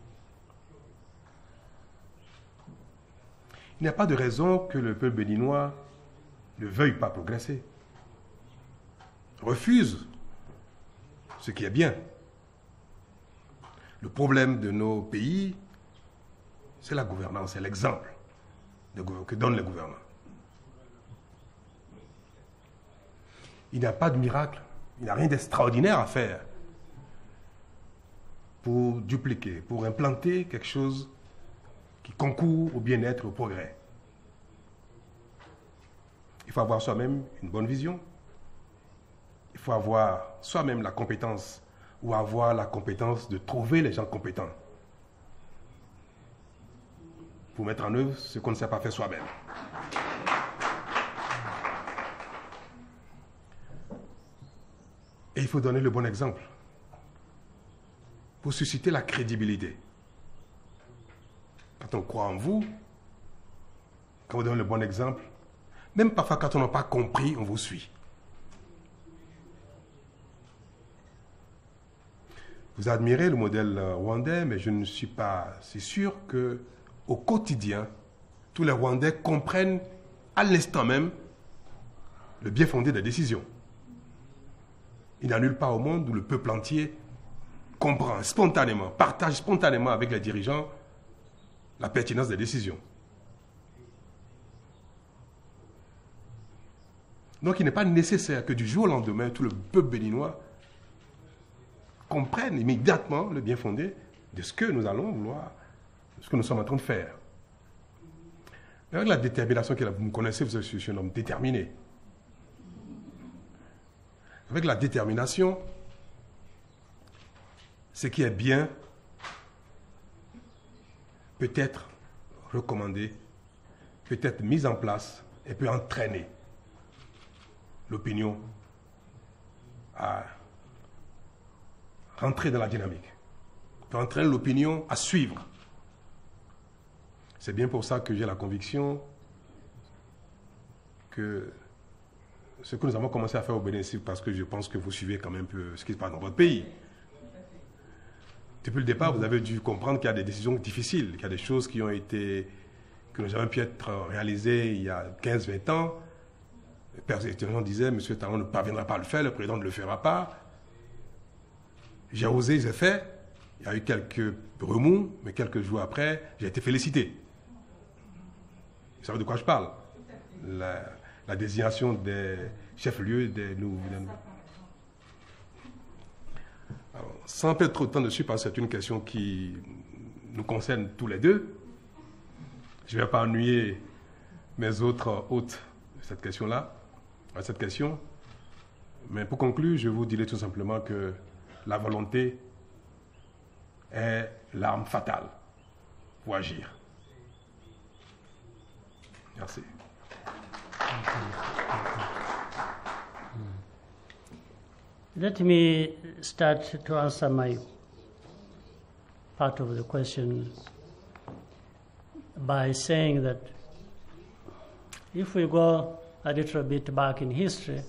Il n'y a pas de raison que le peuple béninois ne veuille pas progresser, refuse ce qui est bien. Le problème de nos pays, c'est la gouvernance, c'est l'exemple que donnent les gouvernants. Il n'y a pas de miracle, il n'y a rien d'extraordinaire à faire pour dupliquer, pour implanter quelque chose qui concourt au bien-être et au progrès. Il faut avoir soi-même une bonne vision. Il faut avoir soi-même la compétence ou avoir la compétence de trouver les gens compétents pour mettre en œuvre ce qu'on ne sait pas faire soi-même. Et il faut donner le bon exemple pour susciter la crédibilité. Quand on croit en vous, quand vous donnez le bon exemple, même parfois quand on n'a pas compris, on vous suit. Vous admirez le modèle rwandais, mais je ne suis pas si sûr qu'au quotidien, tous les Rwandais comprennent à l'instant même le bien fondé des décisions. Il n'y a nulle part au monde où le peuple entier comprend spontanément, partage spontanément avec les dirigeants la pertinence des décisions. Donc il n'est pas nécessaire que du jour au lendemain, tout le peuple béninois comprenne immédiatement le bien fondé de ce que nous allons vouloir, de ce que nous sommes en train de faire. Avec la détermination que vous me connaissez, vous êtes un homme déterminé. Avec la détermination, ce qui est bien peut être recommandé, peut être mis en place et peut entraîner l'opinion à rentrer dans la dynamique, peut entraîner l'opinion à suivre. C'est bien pour ça que j'ai la conviction que ce que nous avons commencé à faire au Bénin, parce que je pense que vous suivez quand même un peu ce qui se passe dans votre pays. Depuis le départ, vous avez dû comprendre qu'il y a des décisions difficiles, qu'il y a des choses qui n'ont jamais pu être réalisées il y a 15-20 ans. Les gens disaient, M. Talon ne parviendra pas à le faire, le président ne le fera pas. J'ai osé, j'ai fait. Il y a eu quelques remous, mais quelques jours après, j'ai été félicité. Vous savez de quoi je parle? La désignation des chefs-lieux des nouveaux. Sans perdre trop de temps dessus, parce que c'est une question qui nous concerne tous les deux. Je ne vais pas ennuyer mes autres hôtes de cette question-là, à cette question. Mais pour conclure, je vous dirai tout simplement que la volonté est l'arme fatale pour agir. Merci. Let me start to answer my part of the question by saying that if we go a little bit back in history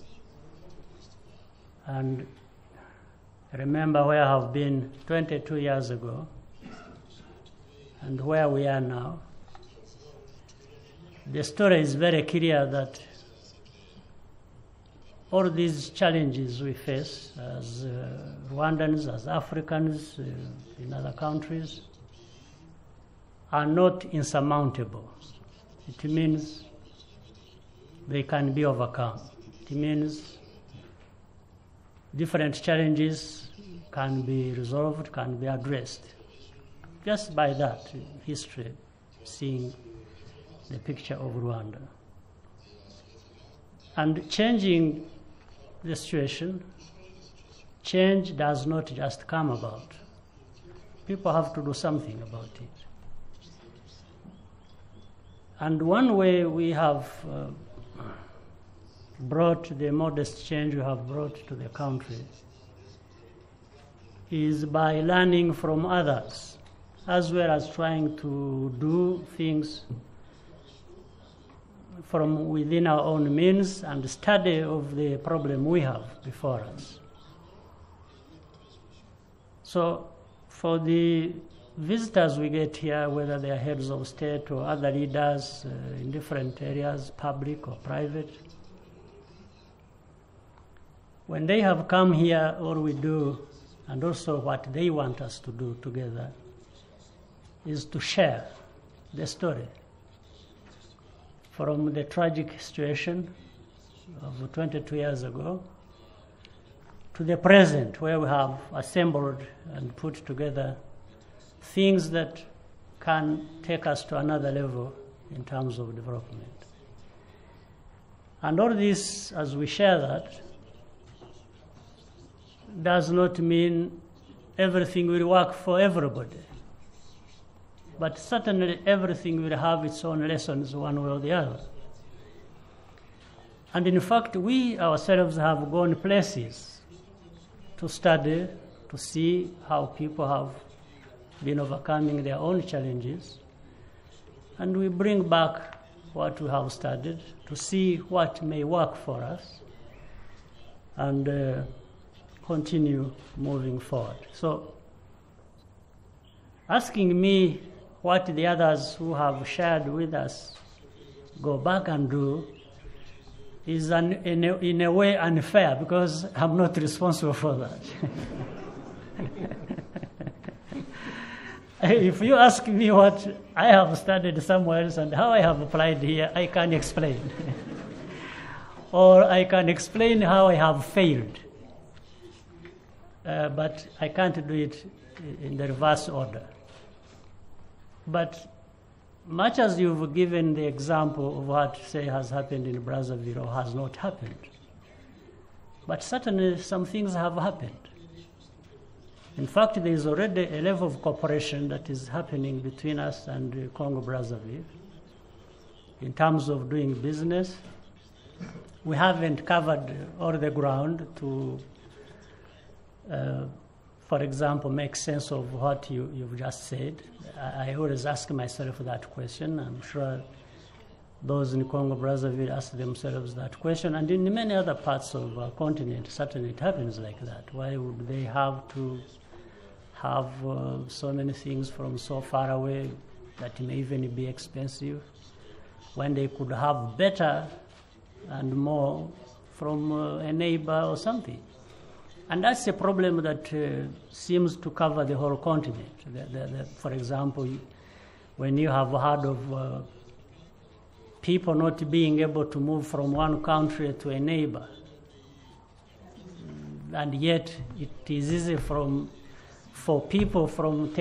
and remember where I have been 22 years ago and where we are now, the story is very clear that all these challenges we face as Rwandans, as Africans in other countries, are not insurmountable. It means they can be overcome. It means different challenges can be resolved, can be addressed. Just by that, history, seeing the picture of Rwanda. And changing the situation, change does not just come about. People have to do something about it. And one way we have brought the modest change we have brought to the country is by learning from others. as well as trying to do things from within our own means and study of the problem we have before us. So for the visitors we get here, whether they are heads of state or other leaders in different areas, public or private, when they have come here, all we do, and also what they want us to do together, is to share the story from the tragic situation of 22 years ago to the present, where we have assembled and put together things that can take us to another level in terms of development. And all this, as we share that, does not mean everything will work for everybody. But certainly everything will have its own lessons one way or the other. And in fact, we ourselves have gone places to study, to see how people have been overcoming their own challenges. And we bring back what we have studied to see what may work for us and continue moving forward. So asking me what the others who have shared with us go back and do is in a way unfair, because I'm not responsible for that. If you ask me what I have studied somewhere else and how I have applied here, I can explain. Or I can explain how I have failed. But I can't do it in the reverse order. But much as you've given the example of what, say, has happened in Brazzaville or has not happened, but certainly some things have happened. In fact, there is already a level of cooperation that is happening between us and Congo-Brazzaville in terms of doing business. We haven't covered all the ground to, for example, make sense of what you've just said. I always ask myself that question. I'm sure those in Congo-Brazzaville ask themselves that question. And in many other parts of our continent, certainly it happens like that. Why would they have to have so many things from so far away that may even be expensive, when they could have better and more from a neighbor or something? And that's a problem that seems to cover the whole continent. For example, when you have heard of people not being able to move from one country to a neighbor, and yet it is easy for people from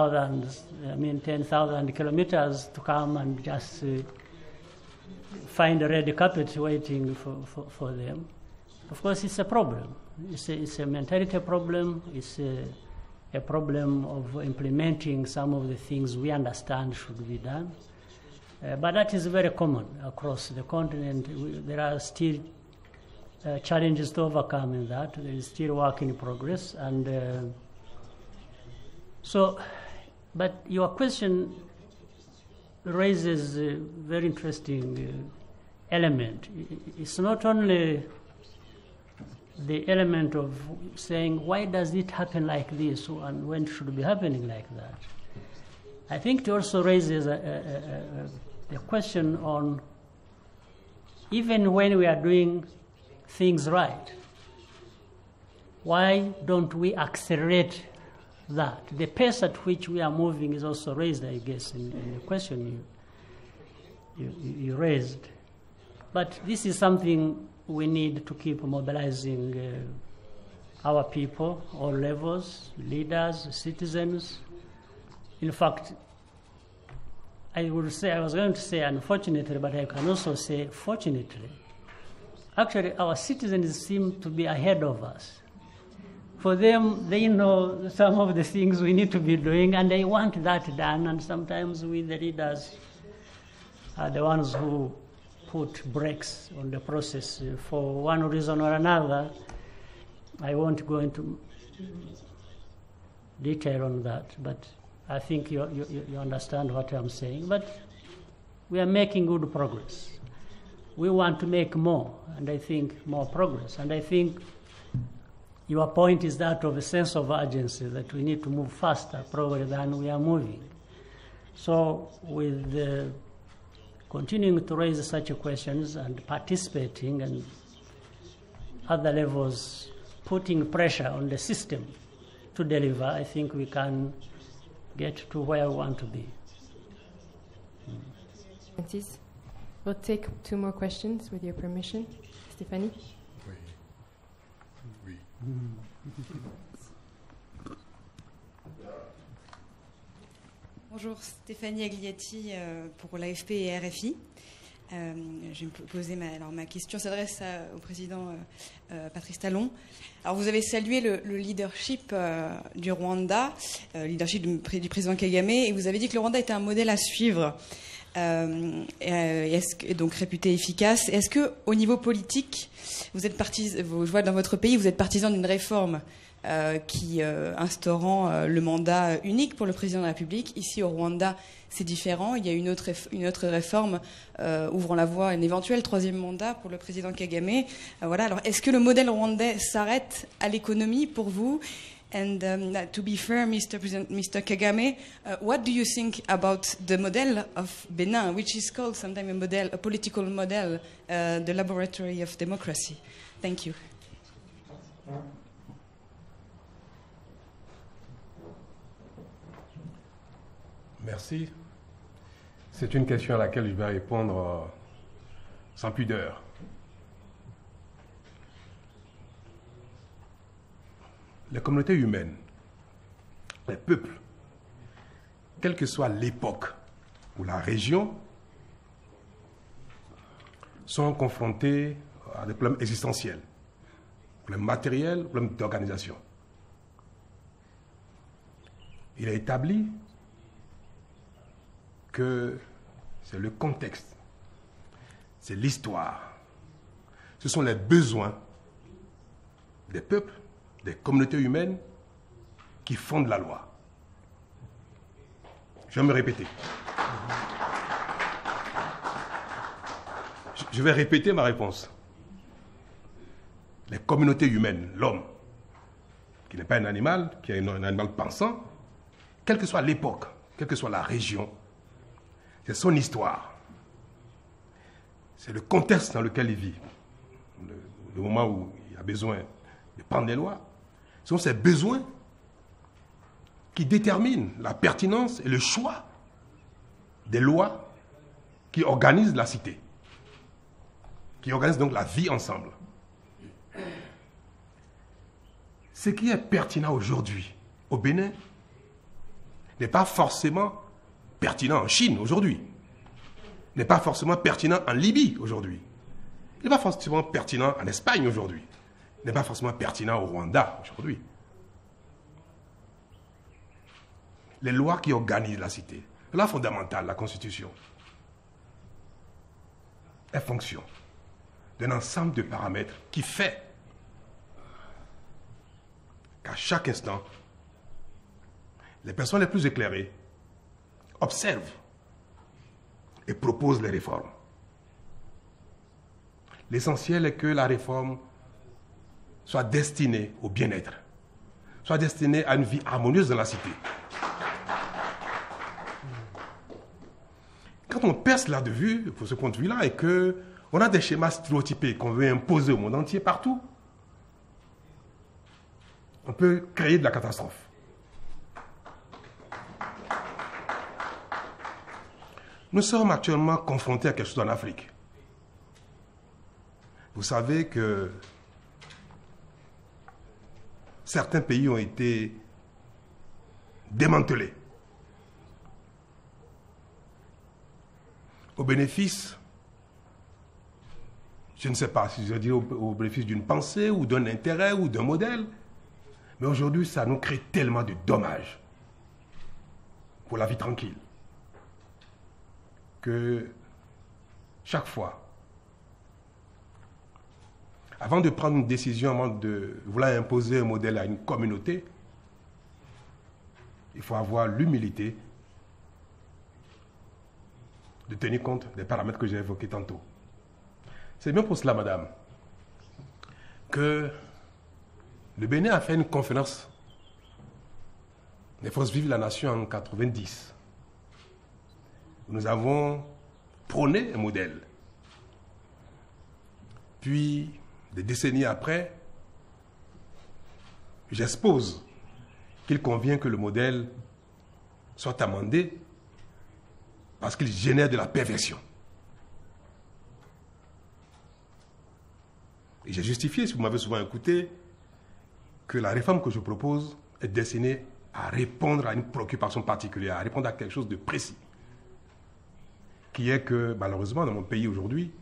10,000 kilometers to come and just find a red carpet waiting for them. Of course, it's a problem. It's a mentality problem. It's a problem of implementing some of the things we understand should be done. But that is very common across the continent. There are still challenges to overcome in that. There is still work in progress. And but your question raises a very interesting element. It's not only the element of saying, why does it happen like this, and when should it be happening like that? I think it also raises a question on, even when we are doing things right, why don't we accelerate that? The pace at which we are moving is also raised, I guess, in the question you raised. But this is something we need to keep mobilizing our people, all levels, leaders, citizens. In fact, I was going to say unfortunately, but I can also say fortunately. Actually, our citizens seem to be ahead of us. For them, they know some of the things we need to be doing, and they want that done, and sometimes we, the leaders, are the ones who put brakes on the process for one reason or another. I won't go into detail on that, but I think you understand what I'm saying. But we are making good progress. We want to make more, and I think more progress. And I think your point is that of a sense of urgency, that we need to move faster probably than we are moving. So with continuing to raise such questions and participating and other levels, putting pressure on the system to deliver, I think we can get to where we want to be. We'll take 2 more questions with your permission. Stéphanie? Oui. Bonjour, Stéphanie Agliati pour l'AFP et RFI. Je vais me poser ma question s'adresse au président Patrice Talon. Alors vous avez salué le leadership du Rwanda, le leadership du président Kagame, et vous avez dit que le Rwanda était un modèle à suivre, et donc réputé efficace. Est-ce que au niveau politique, je vois dans votre pays, vous êtes partisan d'une réforme qui instaurant le mandat unique pour le président de la République? Ici au Rwanda, c'est différent. Il y a une autre réforme ouvrant la voie à un éventuel 3e mandat pour le président Kagame. Voilà. Alors, est-ce que le modèle rwandais s'arrête à l'économie pour vous? And to be fair, Mr. Kagame, what do you think about the model of Benin, which is called sometimes a political model, the laboratory of democracy? Thank you. Merci. C'est une question à laquelle je vais répondre sans pudeur. Les communautés humaines, les peuples, quelle que soit l'époque ou la région, sont confrontés à des problèmes existentiels, problèmes matériels, problèmes d'organisation. Il est établi que c'est le contexte, c'est l'histoire, ce sont les besoins des peuples, des communautés humaines qui fondent la loi. Je vais me répéter. Je vais répéter ma réponse. Les communautés humaines, l'homme, qui n'est pas un animal, qui est un animal pensant, quelle que soit l'époque, quelle que soit la région, c'est son histoire. C'est le contexte dans lequel il vit. Le moment où il a besoin de prendre des lois. Ce sont ces besoins qui déterminent la pertinence et le choix des lois qui organisent la cité, qui organisent donc la vie ensemble. Ce qui est pertinent aujourd'hui au Bénin n'est pas forcément pertinent en Chine aujourd'hui, n'est pas forcément pertinent en Libye aujourd'hui, n'est pas forcément pertinent en Espagne aujourd'hui, n'est pas forcément pertinent au Rwanda aujourd'hui. Les lois qui organisent la cité, la loi fondamentale, la Constitution, est fonction d'un ensemble de paramètres qui fait qu'à chaque instant, les personnes les plus éclairées observent et proposent les réformes. L'essentiel est que la réforme soit destinée au bien-être, soit destinée à une vie harmonieuse dans la cité. Quand on perce là de vue, pour ce point de vue-là, et qu'on a des schémas stéréotypés qu'on veut imposer au monde entier partout, on peut créer de la catastrophe. Nous sommes actuellement confrontés à quelque chose en Afrique. Vous savez que certains pays ont été démantelés au bénéfice, je ne sais pas si je dis au bénéfice d'une pensée ou d'un intérêt ou d'un modèle, mais aujourd'hui ça nous crée tellement de dommages pour la vie tranquille que chaque fois, avant de prendre une décision, avant de vouloir imposer un modèle à une communauté, il faut avoir l'humilité de tenir compte des paramètres que j'ai évoqués tantôt. C'est bien pour cela, madame, que le Bénin a fait une conférence des forces vives de la nation en 1990. Nous avons prôné un modèle. Puis, des décennies après, j'expose qu'il convient que le modèle soit amendé parce qu'il génère de la perversion. Et j'ai justifié, si vous m'avez souvent écouté, que la réforme que je propose est destinée à répondre à une préoccupation particulière, à répondre à quelque chose de précis, qui est que, malheureusement, dans mon pays aujourd'hui,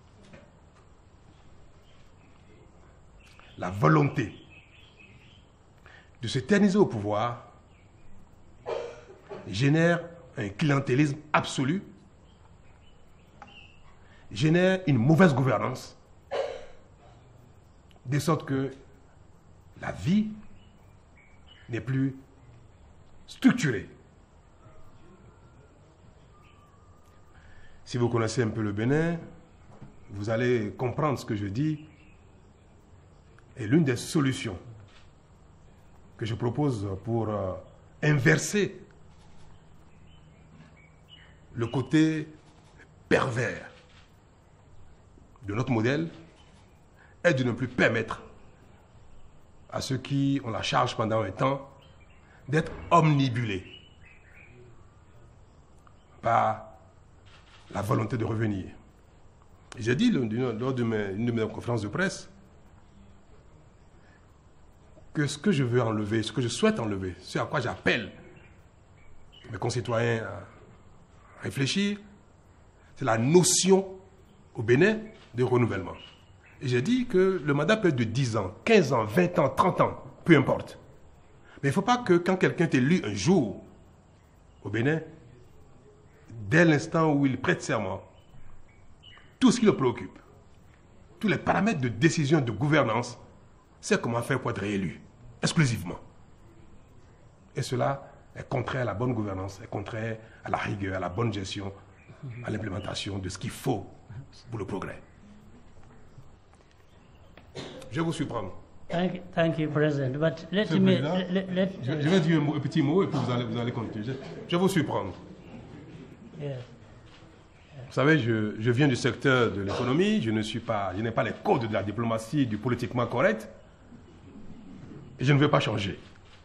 la volonté de s'éterniser au pouvoir génère un clientélisme absolu, génère une mauvaise gouvernance, de sorte que la vie n'est plus structurée. Si vous connaissez un peu le Bénin, vous allez comprendre ce que je dis. Et l'une des solutions que je propose pour inverser le côté pervers de notre modèle est de ne plus permettre à ceux qui ont la charge pendant un temps d'être omnibulés par la volonté de revenir. J'ai dit lors d'une de mes conférences de presse que ce que je veux enlever, ce que je souhaite enlever, ce à quoi j'appelle mes concitoyens à réfléchir, c'est la notion au Bénin de renouvellement. Et j'ai dit que le mandat peut être de 10 ans, 15 ans, 20 ans, 30 ans, peu importe. Mais il ne faut pas que quand quelqu'un est élu un jour au Bénin, dès l'instant où il prête serment, tout ce qui le préoccupe, tous les paramètres de décision de gouvernance, c'est comment faire pour être réélu, exclusivement. Et cela est contraire à la bonne gouvernance, est contraire à la rigueur, à la bonne gestion, à l'implémentation de ce qu'il faut pour le progrès. Je vais vous surprendre. Thank you, President. But let Monsieur me... le Président, je vais dire un petit mot et puis vous allez continuer. Je vais vous surprendre. Yeah. Vous savez, je viens du secteur de l'économie, je n'ai pas les codes de la diplomatie, du politiquement correct, et je ne veux pas changer.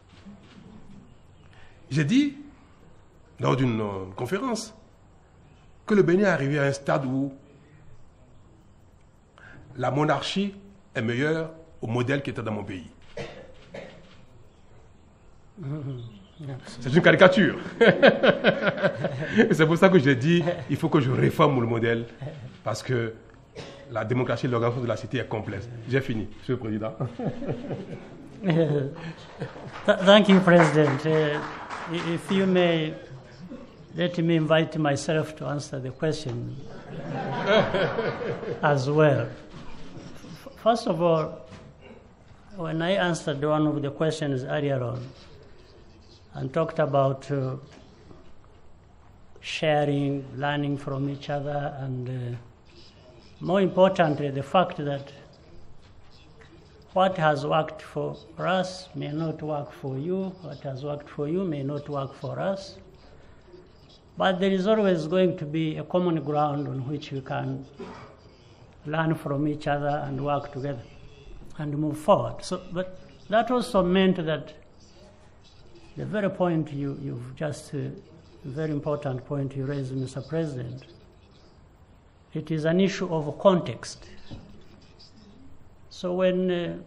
J'ai dit, lors d'une conférence, que le Bénin est arrivé à un stade où la monarchie est meilleure au modèle qui était dans mon pays. C'est une caricature. C'est pour ça que j'ai dit il faut que je réforme le modèle parce que la démocratie et l'organisation de la cité est complexe. J'ai fini, Monsieur le Président. Thank you, President. If you may, let me invite myself to answer the question as well. First of all, when I answered one of the questions earlier on and talked about sharing, learning from each other, and more importantly, the fact that what has worked for us may not work for you, what has worked for you may not work for us. But there is always going to be a common ground on which we can learn from each other and work together and move forward. So, but that also meant that the very point you've just, very important point you raised, Mr. President, it is an issue of context. So when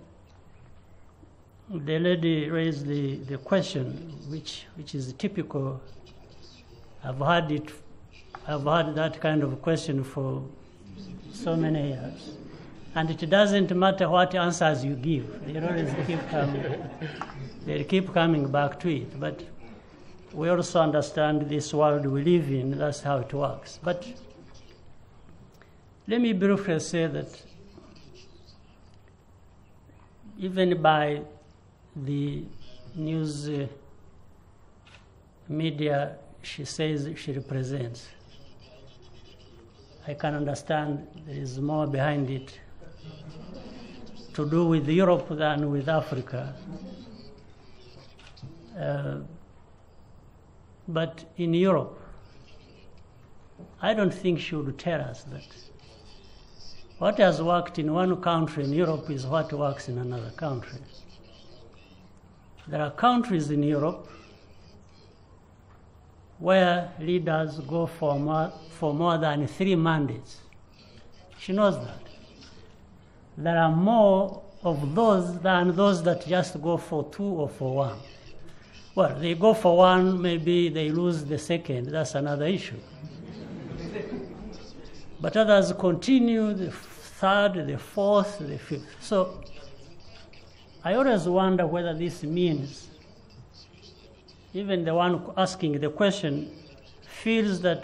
the lady raised the question, which is typical, I've had that kind of question for so many years. And it doesn't matter what answers you give, they always keep coming back to it. But we also understand this world we live in, that's how it works. But let me briefly say that even by the news media she says she represents. I can understand there is more behind it to do with Europe than with Africa. But in Europe, I don't think she would tell us that. What has worked in one country in Europe is what works in another country. There are countries in Europe where leaders go for more than 3 mandates. She knows that. There are more of those than those that just go for 2 or for 1. Well, they go for 1, maybe they lose the second. That's another issue. But others continue the 3rd, the 4th, the 5th. So I always wonder whether this means even the one asking the question feels that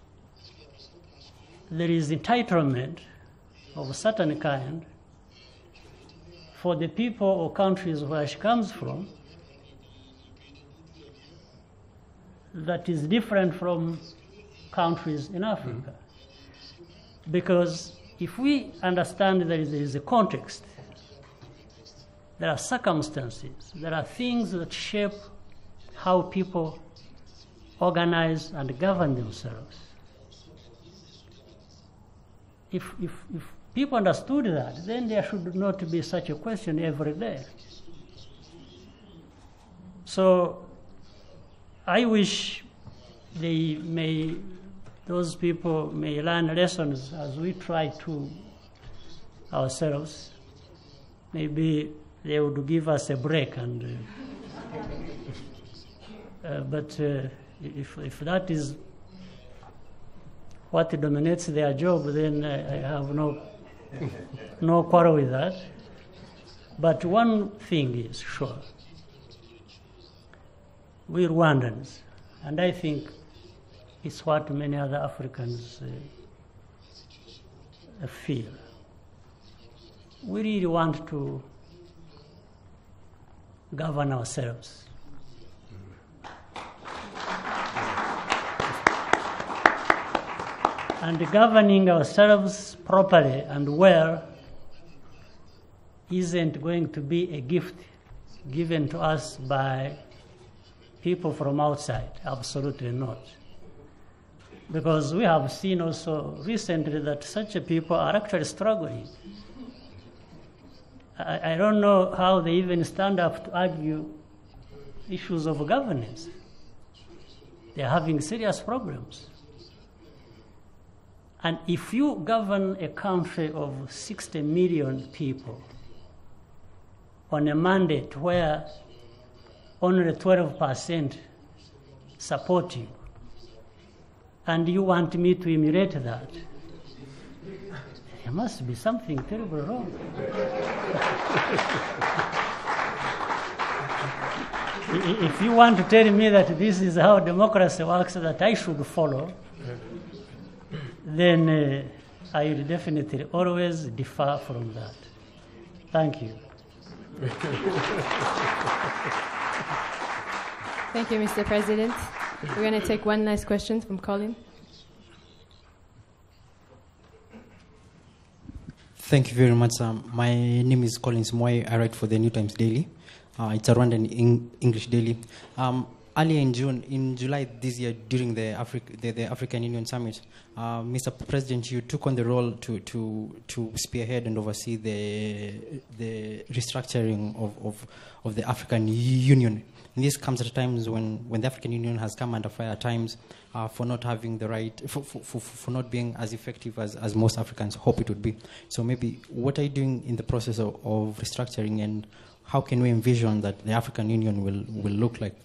there is entitlement of a certain kind for the people or countries where she comes from that is different from countries in Africa. Because if we understand there is a context, there are circumstances, there are things that shape how people organize and govern themselves. If people understood that, then there should not be such a question every day. So I wish those people may learn lessons as we try to ourselves. Maybe they would give us a break, and but if that is what dominates their job, then I have no quarrel with that. But one thing is sure: we Rwandans, and I think it's what many other Africans feel. We really want to govern ourselves. And governing ourselves properly and well isn't going to be a gift given to us by people from outside. Absolutely not. Because we have seen also recently that such people are actually struggling. I don't know how they even stand up to argue issues of governance. They're having serious problems. And if you govern a country of 60 million people on a mandate where only 12% support you, and you want me to emulate that, there must be something terribly wrong. If you want to tell me that this is how democracy works, that I should follow, then I will definitely always differ from that. Thank you. Thank you, Mr. President. We're going to take one last question from Colin. Thank you very much. My name is Collins Moy. I write for the New Times Daily. It's a Rwandan English daily. Earlier in July this year, during the African Union Summit, Mr. President, you took on the role to spearhead and oversee the restructuring of the African Union. And this comes at times when the African Union has come under fire at times for not having the right, for not being as effective as most Africans hope it would be. So maybe what are you doing in the process of restructuring, and how can we envision that the African Union will look like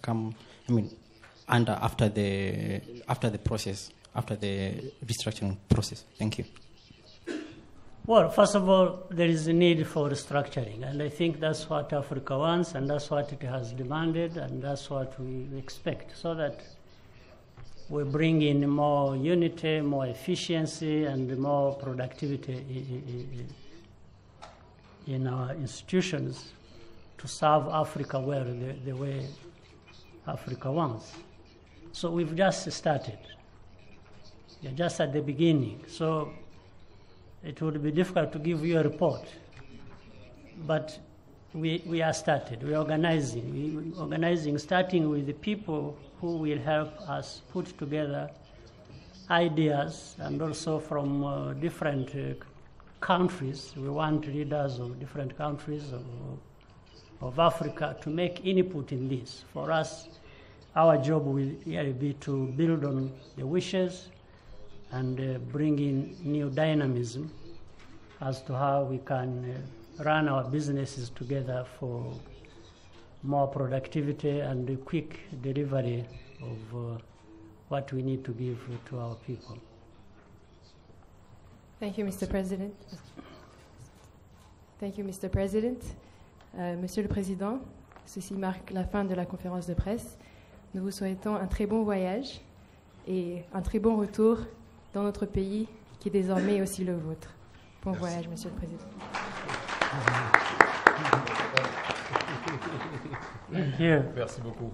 after the process, after the restructuring process? Thank you. Well, first of all, there is a need for restructuring, and I think that's what Africa wants, and that's what it has demanded, and that's what we expect, so that we bring in more unity, more efficiency, and more productivity in our institutions to serve Africa well the way Africa wants. So we've just started. You're just at the beginning. So it would be difficult to give you a report. But we are started. We're organizing, starting with the people who will help us put together ideas, and also from different countries. We want leaders of different countries of Africa to make input in this. For us, our job will really be to build on the wishes and bring in new dynamism as to how we can run our businesses together for more productivity and the quick delivery of what we need to give to our people. Thank you, Mr. President. Thank you, Mr. President. Monsieur le Président, ceci marque la fin de la conférence de presse. Nous vous souhaitons un très bon voyage et un très bon retour dans notre pays qui est désormais aussi le vôtre. Bon voyage, Monsieur le Président. Merci beaucoup.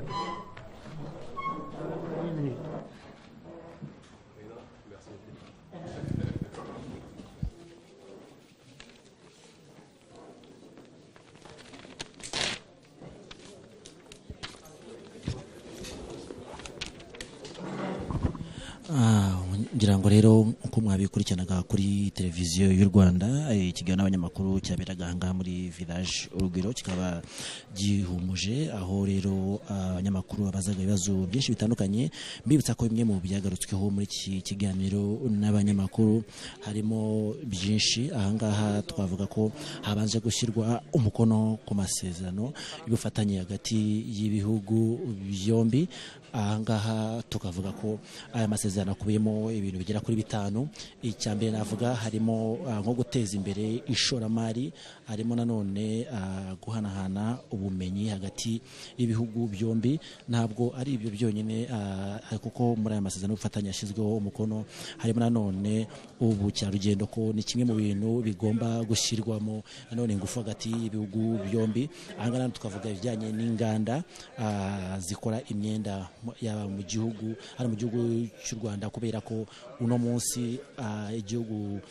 ngira ngo rero uko mwabikurikiranaga kuri televiziyo y'u Rwanda ikiganiro n'abanyamakuru cyaberaga ahangaha muri village Urugwiro kikaba gihumuje aho rero abanyamakuru babazaga ibibazo byinshi bitandukanye. Mbibutsa ko bimwe mu byagarutsweho muri iki kiganiro n'abanyamakuru harimo byinshi. Ahangaha twavuga ko habanje gushyirwa umukono ku masezerano y'ubufatanye hagati y'ibihugu byombi. Ahangaha tukavuga ko aya masezerano akubiyemo ibintu bigera kuri 5. Icyambere navuga harimo nko guteza imbere ishoramari, harimo nanone guhanahana ubumenyi hagati y'ibihugu byombi. Ntabwo ari ibyo byonyine kuko muri aya masezerano y'ubufatanye yashyizweho umukono harimo nanone ubukerarugendo ko ni kimwe mu bintu bigomba gushyirwamo nanone ingufu hagati y'ibihugu byombi. Ahangaha tukavuga ibijyanye n'inganda zikora imyenda yaba mu gihugu hano mu gihugu cy'u Rwanda, kubera ko uno munsi igihugu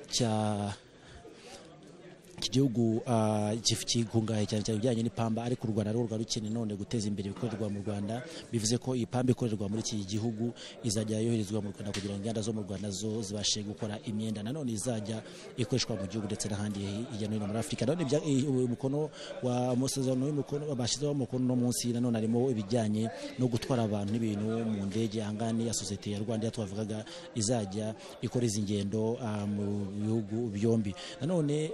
kikungahaye cyane cyane ibijyanye n'ipamba, ariko u Rwanda rwo rukeneye none guteza imbere ibikorerwa mu Rwanda. Bivuze ko ipamba ikorerwa muri iki gihugu izajya yoherezwa mu Rwanda kugira ngo inganda zo mu Rwanda zo zibashe gukora imyenda nanone izajya ikoreshwa mu gihugu ndetse n'ahandi hirya no hino muri Afurika. None umukono wa amasezerano y'umukono bashyizeho umukono no munsi nanone harimo ibijyanye no gutwara abantu n'ibintu mu ndege. Angani ya sosiyete ya Rwanda twavugaga izajya ikora izi ngendo mu bihugu byombi. Nanone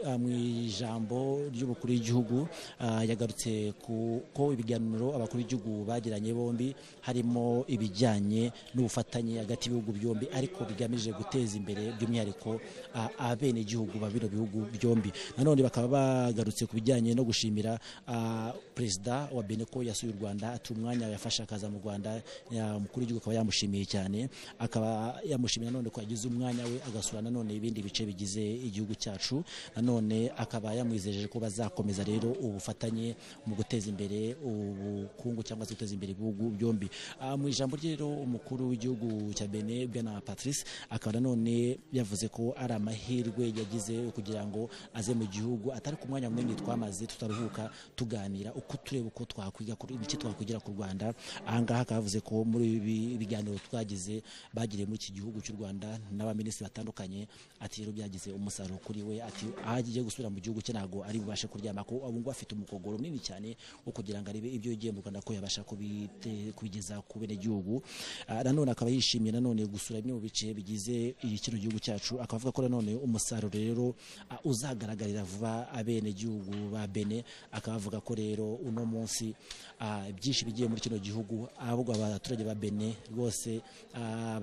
ijambo ry'umukuru w'igihugu yagarutse ko ibiganiro abakuru b'igihugu bagiranye bombi harimo ibijyanye n'ubufatanye hagati y'ibihugu byombi, ariko bigamije guteza imbere by'umwihariko abene gihugu ba bino bihugu byombi. Nanone bakaba bagarutse ku bijyanye no gushimira perezida wa Benin ko yasuye u Rwanda, ati umwanya yafashe akaza mu Rwanda. Umukuru w'igihugu akaba yamushimiye cyane, akaba yamushimiye nanone ko yagize umwanya we agasura nanone ibindi bice bigize igihugu cyacu. Nanone akaba yamwizeje ko bazakomeza rero ubufatanye mu guteza imbere ubukungu cyangwa se guteza imbere ibihugu byombi. Mu ijambo rye rero umukuru w'igihugu cya Benin Bwana Patrice akaba nanone yavuze ko ari amahirwe yagize kugira ngo aze mu gihugu, atari ku mwanya munini twamaze tutaruhuka tuganira uko tureba uko twakwiga kuri iki twakwigira ku Rwanda. Ahangaha akavuze ko muri ibi biganiro twagize bagiriye muri iki gihugu cy'u Rwanda n'abaminisitiri batandukanye, ati rero byagize umusaruro kuri we, ati ahagiye gusubira mu gihugu cye ntago ari bubashe kuryama ko ubu afite umukogoro munini cyane wo kugira ngo arebe ibyo yagiye mu Rwanda ko yabasha kubigeza ku bene gihugu. Nanone akaba yishimiye nanone gusura bimwe mu bice bigize kino gihugu cyacu, akavuga ko nanone umusaruro rero uzagaragarira vuba abene gihugu ba Benin. Akavuga ko rero uno munsi byinshi bigiye muri kino gihugu, ahubwo abaturage ba Benin rwose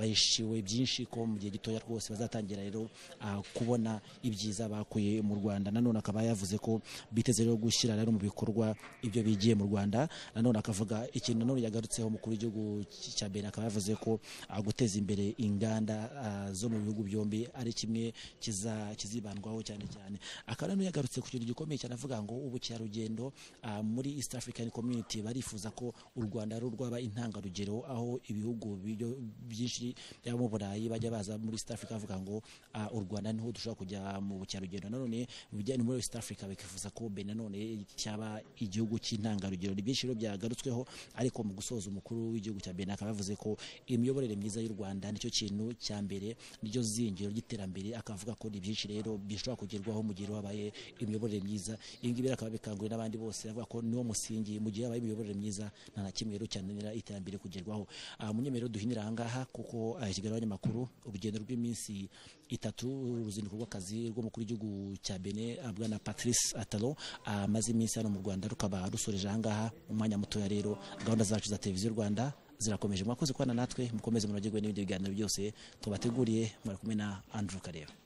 bahishiwe byinshi ko mu gihe gitoya rwose bazatangira rero kubona ibyiza bakuye mu Rwanda. nanone akaba yavuze ko biteze rero gushyira rero mu bikorwa ibyo bigiye mu Rwanda. Nanone akavuga ikintu nanone yagarutseho umukuru w'igihugu cya Benin, akaba yavuze ko guteza imbere inganda zo mu bihugu byombi ari kimwe kizibandwaho cyane cyane. Akaba nanone yagarutse ku kintu gikomeye cyane avuga ngo ubukerarugendo muri East African Community barifuza ko u Rwanda rwaba intangarugero, aho ibihugu byinshi byo mu Burayi bajya baza muri East Africa avuga ngo u Rwanda niho dushobora kujya mu bukerarugendo. Nanone mu bijyanye muri East Africa bikifuza ko Benin nanone cyaba igihugu cy'intangarugero. Ni byinshi rero byagarutsweho, ariko mu gusoza umukuru w'igihugu cya Benin akaba yavuze ko imiyoborere myiza y'u Rwanda nicyo kintu cya mbere, nicyo zingiro ry'iterambere. Akavuga ko ni byinshi rero bishobora kugerwaho mu gihe habaye imiyoborere myiza. Ibi ngibi akaba bikangurira n'abandi bose, avuga ko niwo musingi mu gihe habaye imiyoborere myiza nta na kimwe rero cyananira iterambere kugerwaho. Munyemerero duhinira ahangaha kuko ikiganiro abanyamakuru urugendo rw'iminsi 3 uruzinduko rw'akazi rw'umukuru w'igihugu cya Benin Bwana Patrice Talon amaze iminsi hano mu Rwanda rukaba rusoreje ahangaha. Umwanya mutoya rero gahunda zacu za televiziyo Rwanda zirakomeje. Mwakoze kubana natwe, mukomeze muragirwe n'ibindi biganiro byose tubateguriye. Mwari kumwe na Andrew Kareba.